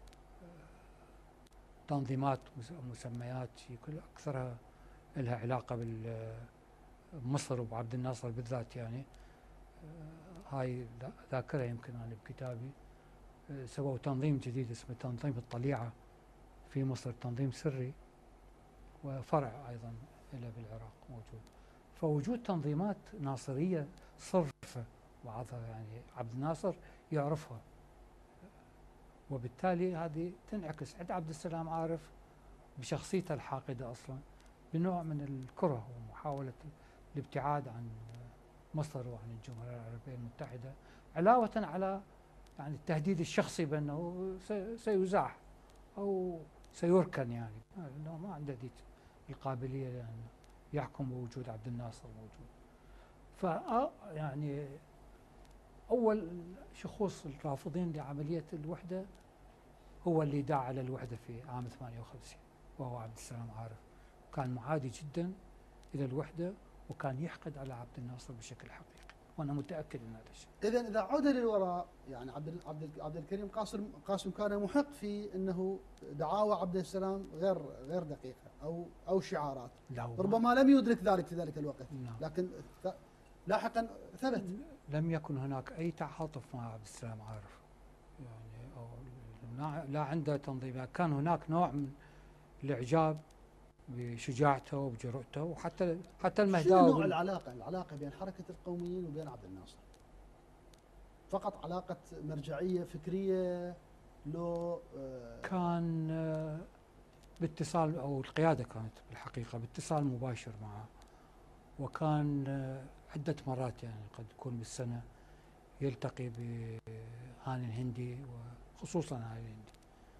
[SPEAKER 2] تنظيمات ومسميات كل اكثرها لها علاقه بمصر وبعبد الناصر بالذات، يعني هاي ذاكره يمكن انا بكتابي. سووا تنظيم جديد اسمه تنظيم الطليعه في مصر، تنظيم سري وفرع ايضا له بالعراق موجود. فوجود تنظيمات ناصريه صرفه بعضها يعني عبد الناصر يعرفها، وبالتالي هذه تنعكس عند عبد السلام عارف بشخصيته الحاقده اصلا بنوع من الكره ومحاوله الابتعاد عن مصر وعن الجمهوريه العربيه المتحده، علاوه على يعني التهديد الشخصي بانه سيزاح او سيركن، يعني انه ما عنده ذيك القابليه لانه يحكم بوجود عبد الناصر موجود. ف يعني اول شخوص الرافضين لعمليه الوحده هو اللي دعا على الوحده في عام ثمانية وخمسين، وهو عبد السلام عارف. كان معادي جدا الى الوحده، وكان يحقد على عبد الناصر بشكل حقيقي، وانا متاكد من هذا الشيء.
[SPEAKER 1] اذا اذا عاد للوراء يعني عبد عبد عبد الكريم قاسم قاسم كان محق في انه دعاوى عبد السلام غير غير دقيقه او او شعارات، ربما لم يدرك ذلك في ذلك الوقت،
[SPEAKER 2] نعم.
[SPEAKER 1] لكن لاحقا ثبت.
[SPEAKER 2] لم يكن هناك اي تعاطف مع عبد السلام عارف، يعني أو لا عنده تنظيمات، كان هناك نوع من الاعجاب بشجاعته وبجرأته، وحتى حتى المهداوي.
[SPEAKER 1] شنو نوع العلاقه العلاقه بين حركه القوميين وبين عبد الناصر؟ فقط علاقه مرجعيه فكريه لو آه
[SPEAKER 2] كان آه باتصال، أو القيادة كانت بالحقيقة باتصال مباشر معه، وكان آه، عدة مرات يعني قد يكون بالسنة يلتقي بهاني الهندي، وخصوصا هاني الهندي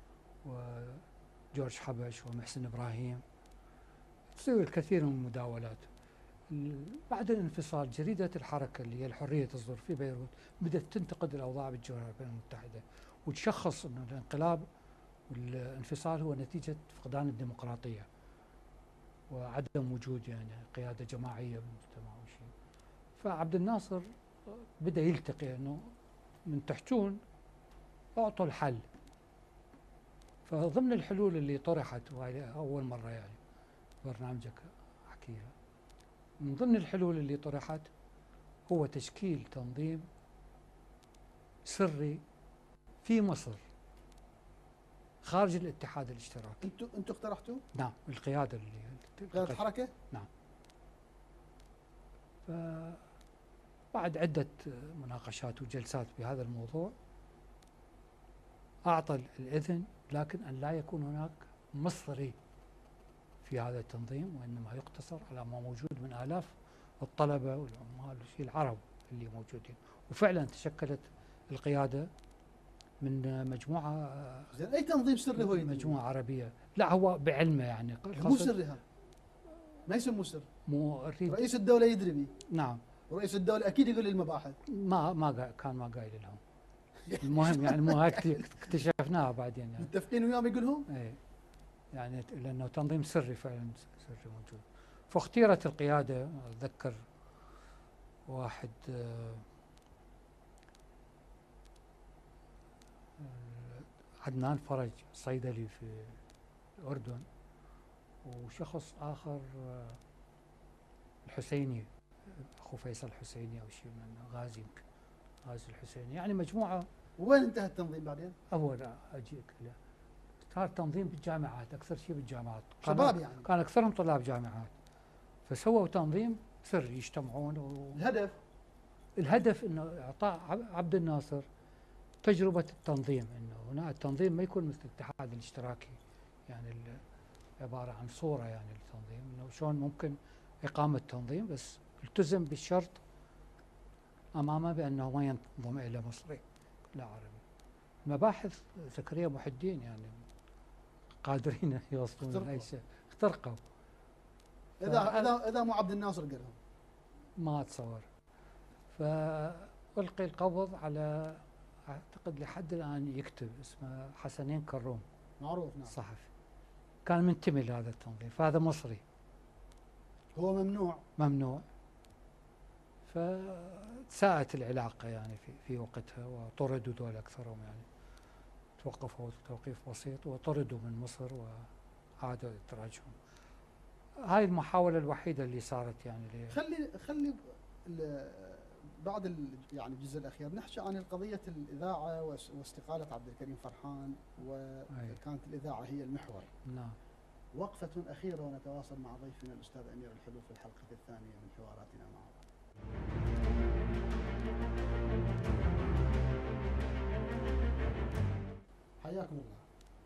[SPEAKER 2] وجورج حبش ومحسن إبراهيم، تسوي الكثير من المداولات. بعد الانفصال جريدة الحركة اللي هي الحرية تصدر في بيروت بدأت تنتقد الأوضاع بالجمهورية المتحدة، وتشخص أن الانقلاب والانفصال هو نتيجة فقدان الديمقراطية وعدم وجود يعني قيادة جماعية بالمجتمع وشيء. فعبد الناصر بدأ يلتقي أنه من تحتون أعطوا الحل. فضمن الحلول اللي طرحت، وهي أول مرة يعني برنامجك أحكيها، من ضمن الحلول اللي طرحت هو تشكيل تنظيم سري في مصر خارج الاتحاد الاشتراكي.
[SPEAKER 1] انتوا انتوا اقترحتوا؟
[SPEAKER 2] نعم، القيادة اللي
[SPEAKER 1] قيادة الحركة؟
[SPEAKER 2] نعم. فبعد عدة مناقشات وجلسات بهذا الموضوع أعطى الإذن، لكن أن لا يكون هناك مصري في هذا التنظيم، وإنما يقتصر على ما موجود من آلاف الطلبة والعمال والشيء العرب اللي موجودين. وفعلا تشكلت القيادة من مجموعة.
[SPEAKER 1] زين أي تنظيم سري هو يدري؟
[SPEAKER 2] مجموعة عربية. لا، هو بعلمه يعني.
[SPEAKER 1] مو سري هذا، ما يسموه سر.
[SPEAKER 2] مو
[SPEAKER 1] رئيس الدولة يدري به.
[SPEAKER 2] نعم.
[SPEAKER 1] ورئيس الدولة أكيد يقول للمباحث.
[SPEAKER 2] ما ما كان ما قايل لهم. المهم يعني مو هاي اكتشفناها بعدين يعني.
[SPEAKER 1] متفقين وياهم يقولهم؟
[SPEAKER 2] اي يعني لأنه تنظيم سري فعلا سري موجود. فاختيرت القيادة. أتذكر واحد آه عدنان فرج صيدلي في الأردن، وشخص آخر آه الحسيني، أخو فيصل الحسيني أو شيء من غازي يمكن غازي الحسيني، يعني مجموعة.
[SPEAKER 1] وين انتهى التنظيم بعدين؟
[SPEAKER 2] أول أجيك له. صار تنظيم بالجامعات، أكثر شيء بالجامعات.
[SPEAKER 1] شباب يعني.
[SPEAKER 2] كان أكثرهم طلاب جامعات. فسووا تنظيم سري يجتمعون. و...
[SPEAKER 1] الهدف؟
[SPEAKER 2] الهدف أنه إعطاء عبد الناصر تجربة التنظيم، أنه هنا التنظيم ما يكون مثل الاتحاد الاشتراكي، يعني عبارة عن صورة يعني التنظيم، أنه شلون ممكن إقامة تنظيم، بس التزم بالشرط أمامه بأنه ما ينضم إلى مصري لا عربي. مباحث زكريا محي الدين يعني قادرين يوصلون لأي شيء. اخترقوا.
[SPEAKER 1] إذا إذا إذا مو عبد الناصر قالهم
[SPEAKER 2] ما أتصور. فألقي القبض على، أعتقد لحد الآن يكتب، اسمه حسنين كروم،
[SPEAKER 1] معروف. نعم.
[SPEAKER 2] صحفي كان منتمي لهذا التنظيم، فهذا مصري.
[SPEAKER 1] هو ممنوع
[SPEAKER 2] ممنوع. فساءت العلاقة يعني في في وقتها، وطردوا دول أكثرهم يعني، توقفوا توقيف بسيط وطردوا من مصر وعادوا إدراجهم. هاي المحاولة الوحيدة اللي صارت يعني.
[SPEAKER 1] خلي خلي بعد ال يعني الجزء الأخير نحكي عن قضية الإذاعة واستقالة عبد الكريم فرحان، وكانت الإذاعة هي المحور.
[SPEAKER 2] نعم.
[SPEAKER 1] وقفة أخيرة ونتواصل مع ضيفنا الأستاذ أمير الحلو في الحلقة الثانية من حواراتنا معه. حياكم الله.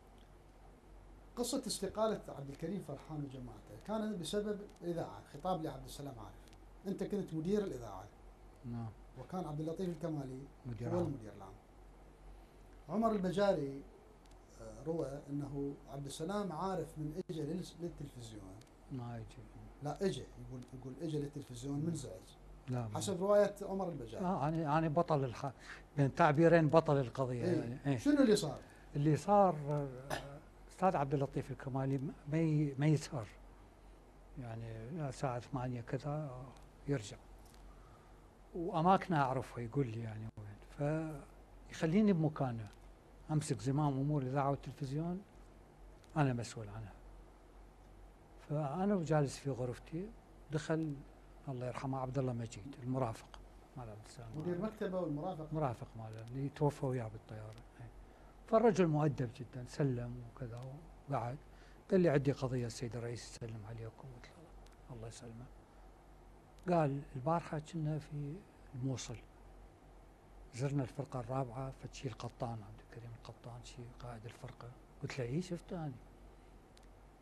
[SPEAKER 1] قصة استقالة عبد الكريم فرحان وجماعته كانت بسبب الإذاعة، خطاب لعبد السلام عارف. أنت كنت مدير الإذاعة.
[SPEAKER 2] نعم.
[SPEAKER 1] وكان عبد اللطيف الكمالي
[SPEAKER 2] مدير
[SPEAKER 1] هو المدير العام. عمر البجاري روى أنه عبد السلام عارف من إجا للتلفزيون.
[SPEAKER 2] ما يجي.
[SPEAKER 1] لا إجا، يقول يقول إجا للتلفزيون منزعج.
[SPEAKER 2] لا،
[SPEAKER 1] حسب رواية عمر البجاري.
[SPEAKER 2] اه انا انا بطل الح... بين تعبيرين بطل القضيه.
[SPEAKER 1] إيه؟
[SPEAKER 2] يعني إيه؟
[SPEAKER 1] شنو اللي صار؟
[SPEAKER 2] اللي صار استاذ عبد اللطيف الكمالي ما ما يسهر، يعني الساعه ثمانية كذا يرجع، واماكنه اعرفها يقول لي يعني وين، فيخليني بمكانه امسك زمام امور الاذاعه والتلفزيون، انا مسؤول عنها. فانا وجالس في غرفتي دخل الله يرحمه عبد الله مجيد المرافق مال عبد السلام،
[SPEAKER 1] مدير مكتبه والمرافق
[SPEAKER 2] مرافق ماله اللي توفى وياه بالطياره. فالرجل مؤدب جدا، سلم وكذا وقعد، قال لي عندي قضيه السيد الرئيس يسلم عليكم. قلت له الله يسلمه. قال البارحه كنا في الموصل، زرنا الفرقه الرابعه، فتشي القطان عبد الكريم القطان شي قائد الفرقه. قلت له اي شفته انا.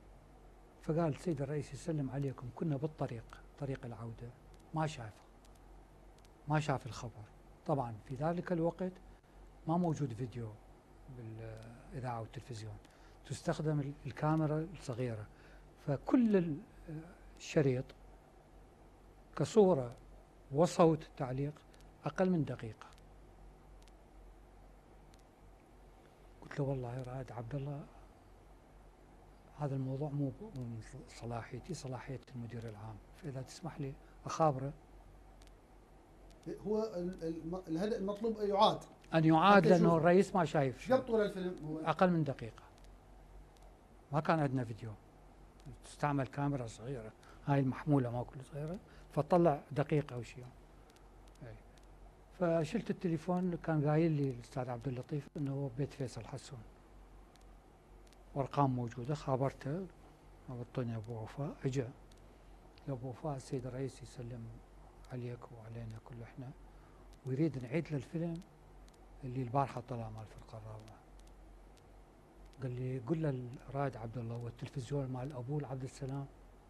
[SPEAKER 2] فقال السيد الرئيس يسلم عليكم، كنا بالطريق طريق العودة ما شافه، ما شاف الخبر. طبعا في ذلك الوقت ما موجود فيديو بالإذاعة والتلفزيون، تستخدم الكاميرا الصغيرة، فكل الشريط كصورة وصوت تعليق أقل من دقيقة. قلت له والله يا رائد عبد الله هذا الموضوع مو من صلاحيتي، صلاحية المدير العام، فإذا تسمح لي أخابره.
[SPEAKER 1] هو ال- الم- الهدف المطلوب أن يعاد،
[SPEAKER 2] أن يعاد
[SPEAKER 1] حتى
[SPEAKER 2] لأنه
[SPEAKER 1] يشوفه.
[SPEAKER 2] الرئيس ما شايف
[SPEAKER 1] ايش
[SPEAKER 2] شيء.
[SPEAKER 1] قد طول الفيلم هو؟
[SPEAKER 2] أقل من دقيقة، ما كان عندنا فيديو، تستعمل كاميرا صغيرة هاي المحمولة ما كل صغيرة، فطلع دقيقة أو شيء. أي. فشلت التليفون، كان قايل لي الأستاذ عبد اللطيف أنه هو بيت فيصل حسون، وأرقام موجودة، خابرته أعطوني أبو وفاء، أجا أبو وفاء السيد الرئيس يسلم عليك وعلينا كل إحنا، ويريد نعيد له الفيلم اللي البارحة طلع مال الفرقة الرابعة. قال لي قل له رائد عبد الله والتلفزيون مال أبوه عبد السلام.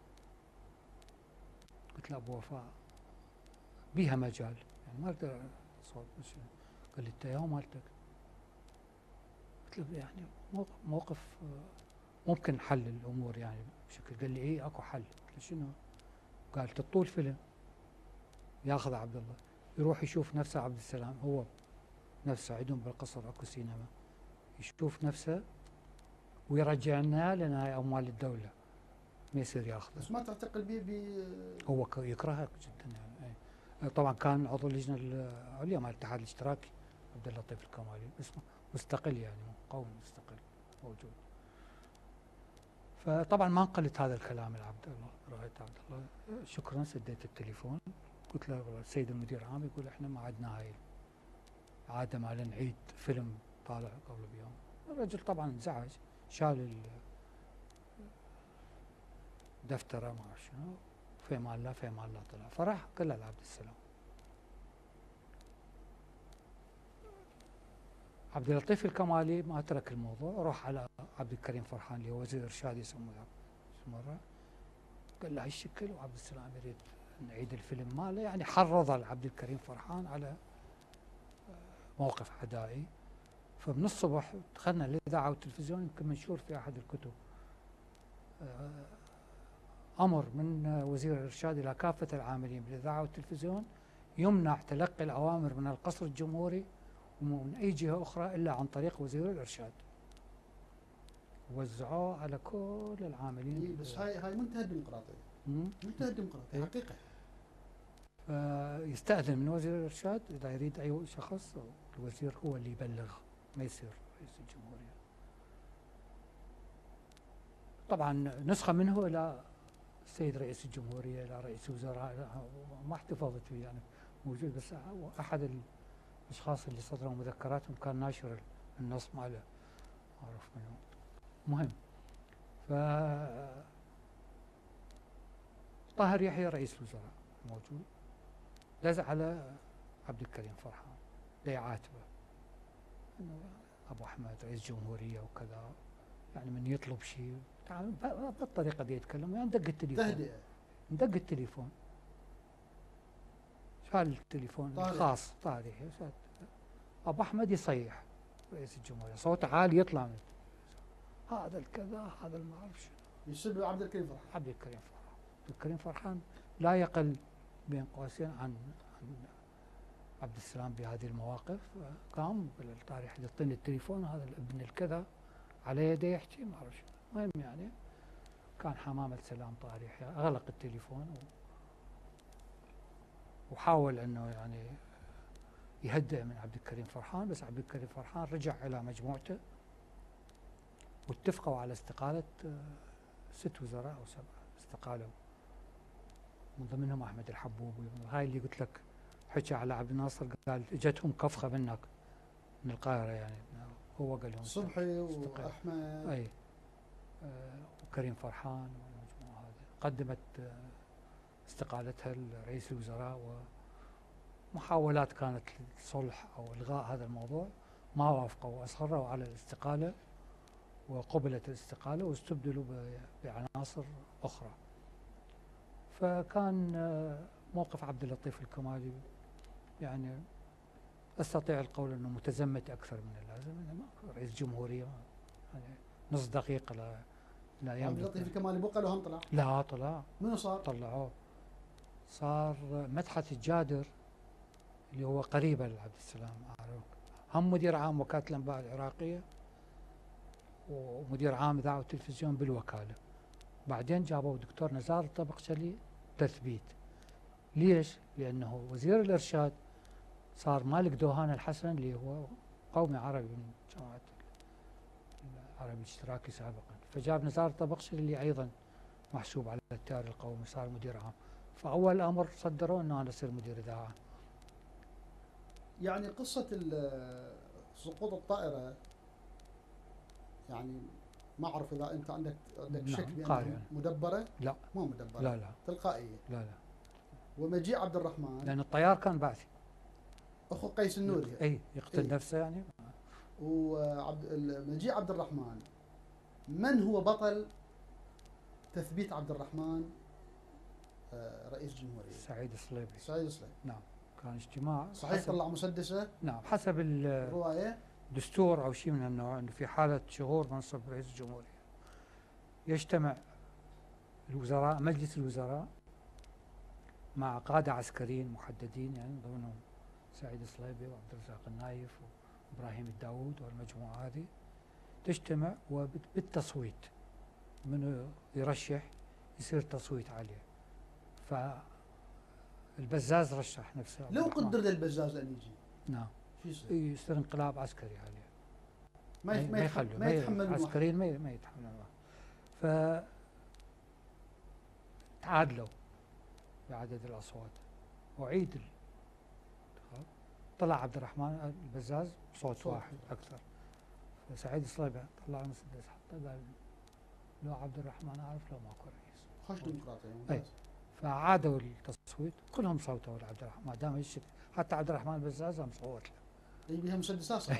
[SPEAKER 2] قلت له أبو وفاء بيها مجال، يعني ما أقدر أصوت. قال لي أنت يا مالتك. قلت له يعني موقف ممكن حل الأمور يعني بشكل. قال لي إيه أكو حل. قلت له شنو؟ قال تطول فيلم ياخذ عبد الله يروح يشوف نفسه عبد السلام، هو نفسه عندهم بالقصر اكو سينما، يشوف نفسه ويرجع لنا لان هاي اموال الدوله ما يصير ياخذها.
[SPEAKER 1] بس ما تعتقل به ب
[SPEAKER 2] هو يكرهها جدا يعني. أي. طبعا كان عضو اللجنه العليا مال الاتحاد الاشتراكي عبد اللطيف الكمالي، بس مستقل يعني قوي مستقل موجود. فطبعا ما انقلت هذا الكلام لعبد الله، رأيت عبد الله شكرا، سديت التليفون. قلت له والله السيد المدير العام يقول احنا ما عندنا هاي عاده مال نعيد فيلم طالع قبل بيوم. الرجل طبعا انزعج، شال الدفتره ما اعرف شنو، في مال الله في مال الله طلع، فراح قال له لعبد السلام. عبد اللطيف الكمالي ما ترك الموضوع، راح على عبد الكريم فرحان اللي هو وزير الارشاد يسمونه مره، قال له هالشكل وعبد السلام يريد نعيد الفيلم ماله، يعني حرض عبد الكريم فرحان على موقف عدائي. فمن الصبح دخلنا الاذاعه والتلفزيون، يمكن منشور في احد الكتب امر من وزير الارشاد الى كافه العاملين بالاذاعه والتلفزيون يمنع تلقي الاوامر من القصر الجمهوري ومن اي جهه اخرى الا عن طريق وزير الارشاد. وزعوه على كل العاملين.
[SPEAKER 1] إيه بس هاي هاي منتهى الديمقراطيه، منتهى الديمقراطيه
[SPEAKER 2] إيه؟
[SPEAKER 1] حقيقه.
[SPEAKER 2] يستأذن من وزير الإرشاد إذا يريد أي شخص، الوزير هو اللي يبلغ، ما يصير رئيس الجمهورية. طبعا نسخة منه إلى السيد رئيس الجمهورية، إلى رئيس الوزراء، ما احتفظت فيه يعني موجود، بس أحد الأشخاص اللي صدروا مذكراتهم كان ناشر النص ماله، أعرف منه. مهم. ف طاهر يحيى رئيس الوزراء موجود، دز على عبد الكريم فرحان ليعاتبه انه ابو احمد رئيس جمهوريه وكذا، يعني من يطلب شيء بالطريقه دي يتكلم، يعني ندق التليفون
[SPEAKER 1] تهدئه،
[SPEAKER 2] ندق التليفون، شال التليفون الخاص طاهر يحيى، ابو احمد يصيح رئيس الجمهوريه صوته عالي يطلع من هذا الكذا هذا ما اعرف شنو،
[SPEAKER 1] يسب عبد الكريم فرحان.
[SPEAKER 2] عبد الكريم فرحان عبد الكريم فرحان لا يقل بين قوسين عن عن عبد السلام بهذه المواقف. قام بالطارح يعطيني التليفون، هذا الابن الكذا على يده يحكي ما اعرف شنو. المهم يعني كان حمامه سلام طاهر يحيى اغلق التليفون وحاول انه يعني يهدئ من عبد الكريم فرحان، بس عبد الكريم فرحان رجع الى مجموعته واتفقوا على استقاله ست وزراء او سبعه استقالوا، من ضمنهم احمد الحبوبي. هاي اللي قلت لك حكى على عبد الناصر، قال اجتهم كفخه منك من القاهره، يعني هو قال لهم
[SPEAKER 1] صبحي واحمد
[SPEAKER 2] اي آه وكريم فرحان والمجموعه هذه قدمت آه استقالتها لرئيس الوزراء، ومحاولات كانت للصلح او الغاء هذا الموضوع، ما وافقوا واصروا على الاستقاله وقبلت الاستقالة واستبدلوا ب- بعناصر أخرى. فكان آه، موقف عبد اللطيف الكمالي يعني أستطيع القول أنه متزمت أكثر من اللازم، إنما رئيس جمهورية يعني نص دقيقة لا لا
[SPEAKER 1] عبد اللطيف
[SPEAKER 2] يملك.
[SPEAKER 1] الكمالي بقى له هم طلع.
[SPEAKER 2] لا طلع،
[SPEAKER 1] منو صار؟
[SPEAKER 2] طلعوه. صار مدحت الجادر اللي هو قريب لعبد السلام عارف، هم مدير عام وكالة الأنباء العراقية ومدير عام إذاعة وتلفزيون بالوكالة. بعدين جابوا دكتور نزار الطبقشلي تثبيت. ليش؟ لأنه وزير الإرشاد صار مالك دوهان الحسن اللي هو قومي عربي من جماعة العربي الاشتراكي سابقا، فجاب نزار الطبقشلي اللي أيضا محسوب على التيار القومي صار مدير عام. فأول أمر صدروا أنه أنا أصير مدير إذاعة.
[SPEAKER 1] يعني قصة ال- سقوط الطائرة، يعني ما أعرف إذا أنت عندك عندك شك
[SPEAKER 2] نعم،
[SPEAKER 1] بأنها
[SPEAKER 2] قارئ.
[SPEAKER 1] مدبرة؟
[SPEAKER 2] لا
[SPEAKER 1] مو مدبرة،
[SPEAKER 2] لا لا
[SPEAKER 1] تلقائية.
[SPEAKER 2] لا لا
[SPEAKER 1] ومجيء عبد الرحمن
[SPEAKER 2] لأن الطيار كان بعثي.
[SPEAKER 1] أخو قيس النوري،
[SPEAKER 2] أي يقتل
[SPEAKER 1] إي.
[SPEAKER 2] نفسه يعني.
[SPEAKER 1] وعبد ال- مجيء عبد الرحمن، من هو بطل تثبيت عبد الرحمن آه، رئيس جمهورية؟
[SPEAKER 2] سعيد الصليبي.
[SPEAKER 1] سعيد الصليبي.
[SPEAKER 2] نعم، كان اجتماع
[SPEAKER 1] صحيح
[SPEAKER 2] حسب-
[SPEAKER 1] طلع مسدسة
[SPEAKER 2] نعم حسب
[SPEAKER 1] رواية.
[SPEAKER 2] الدستور أو شيء من هالنوع، أنه في حالة شهور منصب رئيس الجمهورية يجتمع الوزراء، مجلس الوزراء مع قادة عسكريين محددين يعني ضمنهم سعيد الصليبي وعبد الرزاق النايف وإبراهيم الداوود والمجموعة هذه، تجتمع وبالتصويت من يرشح يصير تصويت عليه. فالبزاز رشح نفسه عبد
[SPEAKER 1] لو
[SPEAKER 2] الرحمن.
[SPEAKER 1] قدر للبزاز أن يجي
[SPEAKER 2] نعم
[SPEAKER 1] شو يصير؟
[SPEAKER 2] يصير انقلاب عسكري عليه.
[SPEAKER 1] ما يت- ما يتح-
[SPEAKER 2] يخلوا
[SPEAKER 1] ما يتحملون واحد.
[SPEAKER 2] عسكريين ما ي- ما يتحملون. ف تعادلوا بعدد الاصوات وعيد الانتخاب. طلع عبد الرحمن البزاز صوت
[SPEAKER 1] صوت.
[SPEAKER 2] واحد اكثر. فسعيد الصليبي طلع مسدس حطه قال لو عبد الرحمن عارف لو ماكو رئيس.
[SPEAKER 1] خوش ديمقراطية
[SPEAKER 2] أي.
[SPEAKER 1] ممتاز.
[SPEAKER 2] فعادوا التصويت كلهم صوتوا لعبد الرحمن ما دام يشك، حتى عبد الرحمن البزاز هم صوت له.
[SPEAKER 1] يجي بها مسدسات صار.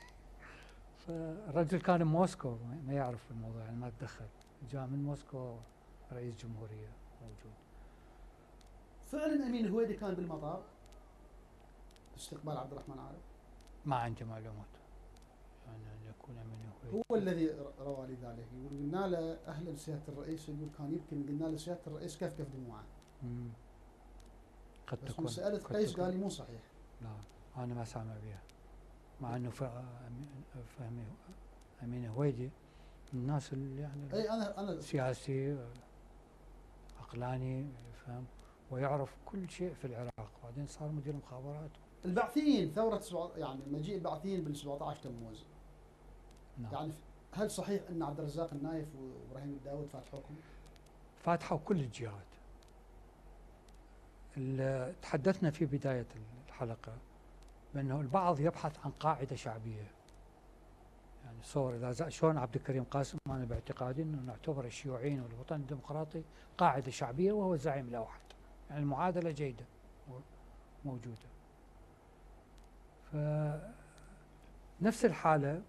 [SPEAKER 2] فالرجل كان بموسكو ما ما يعرف الموضوع يعني ما تدخل، جاء من موسكو رئيس جمهورية موجود.
[SPEAKER 1] فعلا أمين الهويدي كان بالمطار استقبال عبد الرحمن عارف؟
[SPEAKER 2] ما عندي معلومات يعني أن يكون من هو
[SPEAKER 1] هو الذي روى لي ذلك. يقول قلنا له أهلا سيادة الرئيس، يقول كان يبكي، قلنا له سيادة الرئيس كيف كيف دموعه.
[SPEAKER 2] مم. قد
[SPEAKER 1] بس
[SPEAKER 2] تكون
[SPEAKER 1] من سألت
[SPEAKER 2] قد
[SPEAKER 1] قيس
[SPEAKER 2] تكون.
[SPEAKER 1] قال لي مو صحيح.
[SPEAKER 2] لا أنا ما سامع بها، مع أنه ف- أمين- فهمي أمين هويدي من الناس اللي يعني
[SPEAKER 1] أي أنا أنا
[SPEAKER 2] سياسي عقلاني يفهم ويعرف كل شيء في العراق، بعدين صار مدير مخابرات.
[SPEAKER 1] البعثيين ثورة سبع- يعني مجيء البعثيين بال سبعة عشر تموز،
[SPEAKER 2] نعم.
[SPEAKER 1] يعني هل صحيح أن عبد الرزاق النايف وإبراهيم الداود فاتحوكم؟
[SPEAKER 2] فاتحوا كل الجهات. ال- تحدثنا في بداية الحلقة بأنه البعض يبحث عن قاعدة شعبية، يعني صور إذا ز- شلون عبد الكريم قاسم أنا باعتقادي أنه نعتبر الشيوعيين والوطن الديمقراطي قاعدة شعبية وهو الزعيم الأوحد، يعني المعادلة جيدة موجودة. فنفس الحالة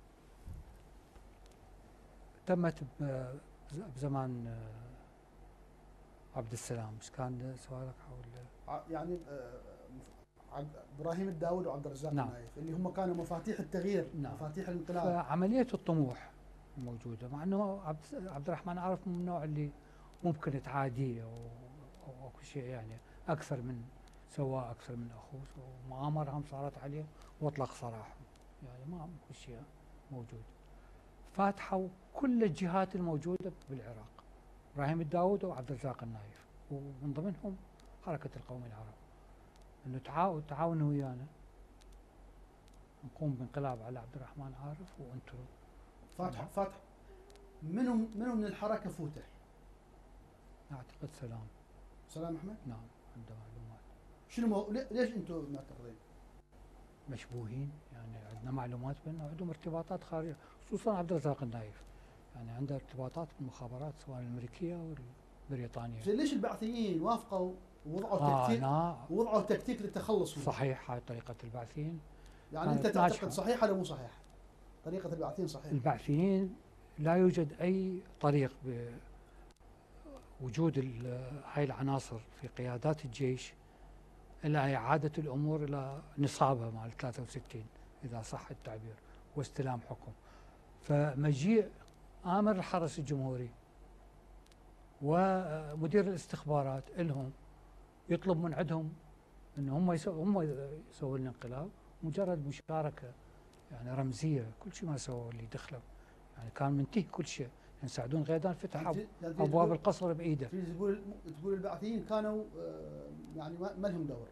[SPEAKER 2] تمت ب- بزمان آه، عبد السلام. مش كان سؤالك حول
[SPEAKER 1] ع- يعني آه، عبد ابراهيم الداود وعبد الرزاق
[SPEAKER 2] نعم.
[SPEAKER 1] النايف اللي هم كانوا مفاتيح التغيير،
[SPEAKER 2] نعم.
[SPEAKER 1] مفاتيح الانقلاب.
[SPEAKER 2] فعملية الطموح موجودة، مع أنه عبد عبد الرحمن عارف من النوع اللي ممكن تعاديه أو أو أكو شيء يعني أكثر من سواه أكثر من أخوه، ومؤامرة هم صارت عليه وأطلق سراحه، يعني ما أكو شيء موجود. فاتحوا كل الجهات الموجودة بالعراق، إبراهيم الداود وعبد الرزاق النايف، ومن ضمنهم حركة القوم العرب، أنه تعاونوا تعاونوا ويانا نقوم بانقلاب على عبد الرحمن عارف وأنتم.
[SPEAKER 1] فاتح فاتح منو منو من الحركه فوته؟
[SPEAKER 2] أعتقد سلام.
[SPEAKER 1] سلام احمد.
[SPEAKER 2] نعم عنده معلومات.
[SPEAKER 1] شنو مو... لي- ليش انتم معترضين؟
[SPEAKER 2] مشبوهين يعني، عندنا معلومات بأنه عندهم ارتباطات خارجية، خصوصا عبد الرزاق النايف يعني عنده ارتباطات بالمخابرات سواء الأمريكية والبريطانية.
[SPEAKER 1] زين ليش البعثيين وافقوا ووضعوا
[SPEAKER 2] آه
[SPEAKER 1] تكتيك
[SPEAKER 2] أنا
[SPEAKER 1] ووضعوا تكتيك للتخلص منه؟
[SPEAKER 2] صحيح هاي طريقة البعثيين.
[SPEAKER 1] يعني انت
[SPEAKER 2] كانت
[SPEAKER 1] تعتقد
[SPEAKER 2] ناجحة.
[SPEAKER 1] صحيحه ولا مو صحيحه؟ طريقه البعثيين صحيحه؟
[SPEAKER 2] البعثيين لا يوجد أي طريق بوجود ال- هاي العناصر في قيادات الجيش إلى إعادة الأمور إلى نصابها مال ثلاثة وستين إذا صح التعبير، واستلام حكم. فمجيء آمر الحرس الجمهوري ومدير الاستخبارات لهم يطلب من عندهم ان هم يسووا هم يسووا الانقلاب، مجرد مشاركه يعني رمزيه، كل شيء ما سووا اللي دخلوا يعني كان منتهي كل شيء. يعني سعدون غيدان فتح
[SPEAKER 1] يعني
[SPEAKER 2] أب-
[SPEAKER 1] في- يعني في
[SPEAKER 2] ابواب
[SPEAKER 1] تقول-
[SPEAKER 2] القصر بايده.
[SPEAKER 1] في تقول تقول البعثيين كانوا آه، يعني ما ما لهم دور.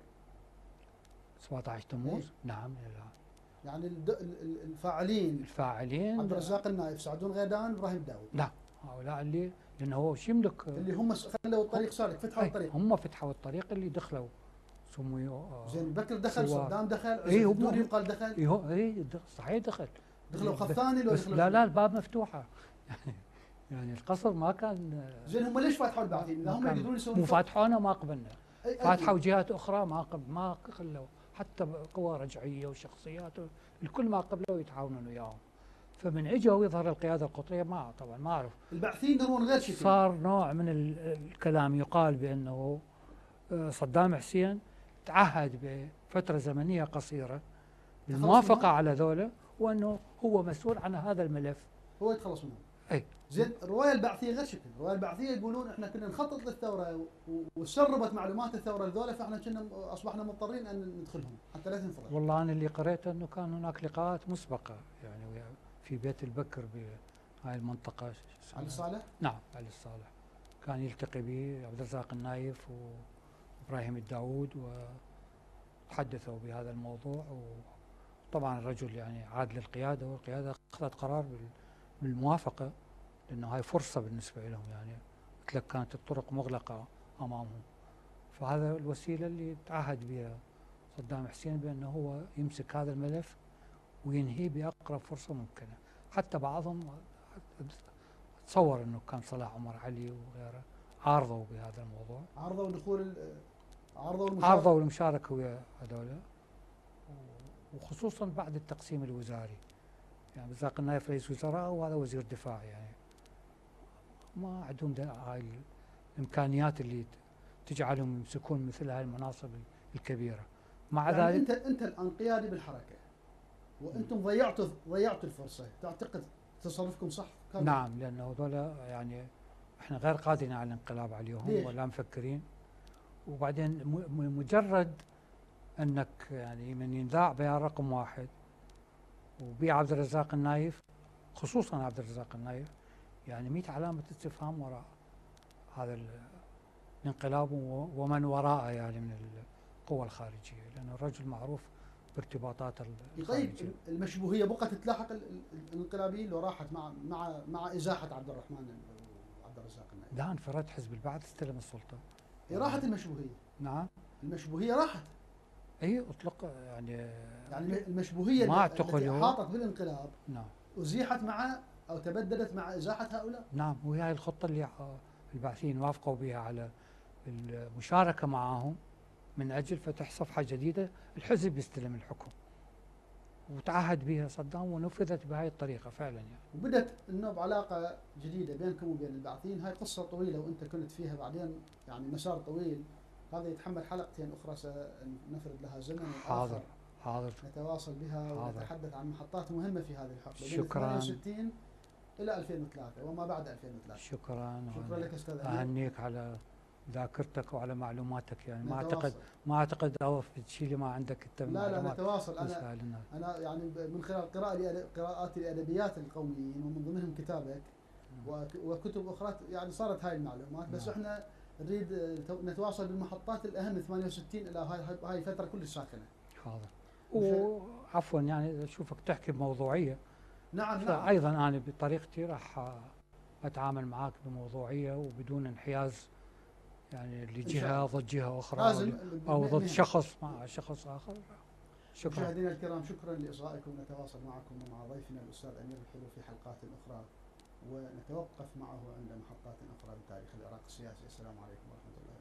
[SPEAKER 2] سبعة عشر تموز نعم. لا.
[SPEAKER 1] يعني الد- ال- ال- الفاعلين
[SPEAKER 2] الفاعلين
[SPEAKER 1] عبد الرزاق النايف، سعدون غيدان، ابراهيم داود،
[SPEAKER 2] لا، هؤلاء اللي لانه هو شو يملك.
[SPEAKER 1] اللي هم س- خلوا الطريق سالك، فتحوا
[SPEAKER 2] أي،
[SPEAKER 1] الطريق.
[SPEAKER 2] هم فتحوا الطريق اللي دخلوا سموا آه،
[SPEAKER 1] زين بكر دخل،
[SPEAKER 2] سوار.
[SPEAKER 1] صدام دخل،
[SPEAKER 2] إيه، هم-
[SPEAKER 1] الدوري يقال دخل،
[SPEAKER 2] اي هو اي دخ- صحيح دخل.
[SPEAKER 1] دخلوا
[SPEAKER 2] بس-
[SPEAKER 1] خفاني لو
[SPEAKER 2] بس
[SPEAKER 1] دخلوا
[SPEAKER 2] لا
[SPEAKER 1] شنو؟
[SPEAKER 2] لا الباب مفتوحه يعني يعني القصر ما كان
[SPEAKER 1] زين هم ليش فتحوا البعثيين؟ اذا
[SPEAKER 2] ما
[SPEAKER 1] هم
[SPEAKER 2] كان-
[SPEAKER 1] يقدرون يسوون
[SPEAKER 2] مو فاتحونا ما قبلنا،
[SPEAKER 1] أي- أي-
[SPEAKER 2] فاتحوا جهات اخرى ما قبل ما خلوا حتى قوى رجعيه وشخصيات الكل ما قبلوا يتعاونون وياهم. فمن اجوا يظهر القياده القطريه ما طبعا ما اعرف.
[SPEAKER 1] البعثيين يدرون غير شكل.
[SPEAKER 2] صار نوع من ال- الكلام يقال بانه آه، صدام حسين تعهد بفتره زمنيه قصيره بالموافقه
[SPEAKER 1] منهم؟
[SPEAKER 2] على ذولا، وانه هو مسؤول عن هذا الملف.
[SPEAKER 1] هو يتخلص منهم.
[SPEAKER 2] اي
[SPEAKER 1] زين الروايه البعثيه غير شكل، الروايه البعثيه يقولون احنا كنا نخطط للثوره و- وسربت معلومات الثوره هذول، فاحنا كنا اصبحنا مضطرين ان ندخلهم حتى لا تنفرج.
[SPEAKER 2] والله انا اللي قريته انه كان هناك لقاءات مسبقه يعني ويا- في بيت البكر بهاي المنطقه. شو اسمها؟
[SPEAKER 1] علي صالح؟
[SPEAKER 2] نعم علي الصالح كان يلتقي به عبد الرزاق النايف وابراهيم الداود وتحدثوا بهذا الموضوع. وطبعا الرجل يعني عاد للقياده، والقياده اخذت قرار بال- بالموافقه، لانه هاي فرصه بالنسبه لهم يعني، قلت لك كانت الطرق مغلقه امامهم. فهذا الوسيله اللي تعهد بها صدام حسين بانه هو يمسك هذا الملف وينهيه باقرب فرصه ممكنه. حتى بعضهم تصور انه كان صلاح عمر علي وغيره عارضوا بهذا الموضوع،
[SPEAKER 1] عرضوا دخول ال- عرضوا المشاركة.
[SPEAKER 2] عارضوا المشاركه ويا هذول، وخصوصا بعد التقسيم الوزاري. يعني رزاق النايف رئيس وزراء وهذا وزير دفاع، يعني ما عندهم دا- هاي الامكانيات اللي تجعلهم يمسكون مثل هاي المناصب الكبيره. مع
[SPEAKER 1] يعني
[SPEAKER 2] ذلك
[SPEAKER 1] انت انت الان قيادي بالحركه، وانتم ضيعتوا ضيعتوا الفرصه، تعتقد تصرفكم صح؟ كان
[SPEAKER 2] نعم، لانه هذول يعني احنا غير قادرين على الانقلاب عليهم
[SPEAKER 1] ليش؟
[SPEAKER 2] ولا مفكرين. وبعدين م- م- مجرد انك يعني من ينذاع بيان رقم واحد وبيع عبد الرزاق النايف، خصوصا عبد الرزاق النايف، يعني مئة علامه استفهام وراء هذا ال- الانقلاب و- ومن وراءه يعني من القوى الخارجيه، لانه الرجل معروف بارتباطاته
[SPEAKER 1] طيب
[SPEAKER 2] الخارجيه.
[SPEAKER 1] المشبوهيه بقت تلاحق ال- ال- الانقلابيين لو راحت مع مع مع ازاحه عبد الرحمن وعبد الرزاق النايف.
[SPEAKER 2] لا انفرد حزب البعث استلم السلطه.
[SPEAKER 1] هي راحت المشبوهيه،
[SPEAKER 2] نعم
[SPEAKER 1] المشبوهيه راحت.
[SPEAKER 2] اي اطلق يعني
[SPEAKER 1] يعني المشبوهيه
[SPEAKER 2] ما
[SPEAKER 1] التي
[SPEAKER 2] اعتقلوا.
[SPEAKER 1] احاطت بالانقلاب
[SPEAKER 2] نعم
[SPEAKER 1] ازيحت مع او تبددت مع ازاحه هؤلاء.
[SPEAKER 2] نعم وهي هاي الخطه اللي البعثيين وافقوا بها على المشاركه معهم من اجل فتح صفحه جديده، الحزب يستلم الحكم، وتعهد بها صدام ونفذت بهاي الطريقه فعلا يعني.
[SPEAKER 1] وبدت النوب علاقه جديده بينكم وبين البعثيين، هاي قصه طويله وانت كنت فيها بعدين، يعني مسار طويل، هذا يتحمل حلقتين اخرى سنفرد لها زمن
[SPEAKER 2] حاضر
[SPEAKER 1] آخر
[SPEAKER 2] حاضر
[SPEAKER 1] نتواصل بها
[SPEAKER 2] حاضر.
[SPEAKER 1] ونتحدث عن محطات مهمه في هذه الحقبه بين
[SPEAKER 2] شكراً.
[SPEAKER 1] ثمانية وستين الى ألفين وثلاثة وما بعد ألفين وثلاثة.
[SPEAKER 2] شكرا.
[SPEAKER 1] شكرا لك استاذ أمير.
[SPEAKER 2] اهنيك على ذاكرتك وعلى معلوماتك، يعني ما
[SPEAKER 1] نتواصل.
[SPEAKER 2] اعتقد ما اعتقد اوف شيء اللي ما عندك انت من
[SPEAKER 1] لا لا
[SPEAKER 2] معلومات
[SPEAKER 1] نتواصل. انا
[SPEAKER 2] تسأل الناس.
[SPEAKER 1] انا يعني من خلال قراءة قراءاتي لادبيات القوميين ومن ضمنهم كتابك وك- وكتب اخرى، يعني صارت هاي المعلومات، بس
[SPEAKER 2] نعم.
[SPEAKER 1] احنا نريد نتواصل بالمحطات الاهم ثمانية وستين الى هاي هاي فتره كلش ساخنه.
[SPEAKER 2] حاضر.
[SPEAKER 1] مش-
[SPEAKER 2] وعفوا يعني اشوفك تحكي بموضوعيه،
[SPEAKER 1] نعم نعم.
[SPEAKER 2] فايضا انا بطريقتي راح اتعامل معك بموضوعيه وبدون انحياز يعني
[SPEAKER 1] إن شاء
[SPEAKER 2] لجهه
[SPEAKER 1] الله.
[SPEAKER 2] ضد جهه اخرى
[SPEAKER 1] لازم
[SPEAKER 2] او ضد
[SPEAKER 1] مهنة.
[SPEAKER 2] شخص مع شخص اخر. شكرا.
[SPEAKER 1] مشاهدينا الكرام، شكرا لاصغائكم، نتواصل معكم ومع ضيفنا الاستاذ امير الحلو في حلقات اخرى، ونتوقف معه عند محطات اخرى بتاريخ العراق السياسي. السلام عليكم ورحمه الله.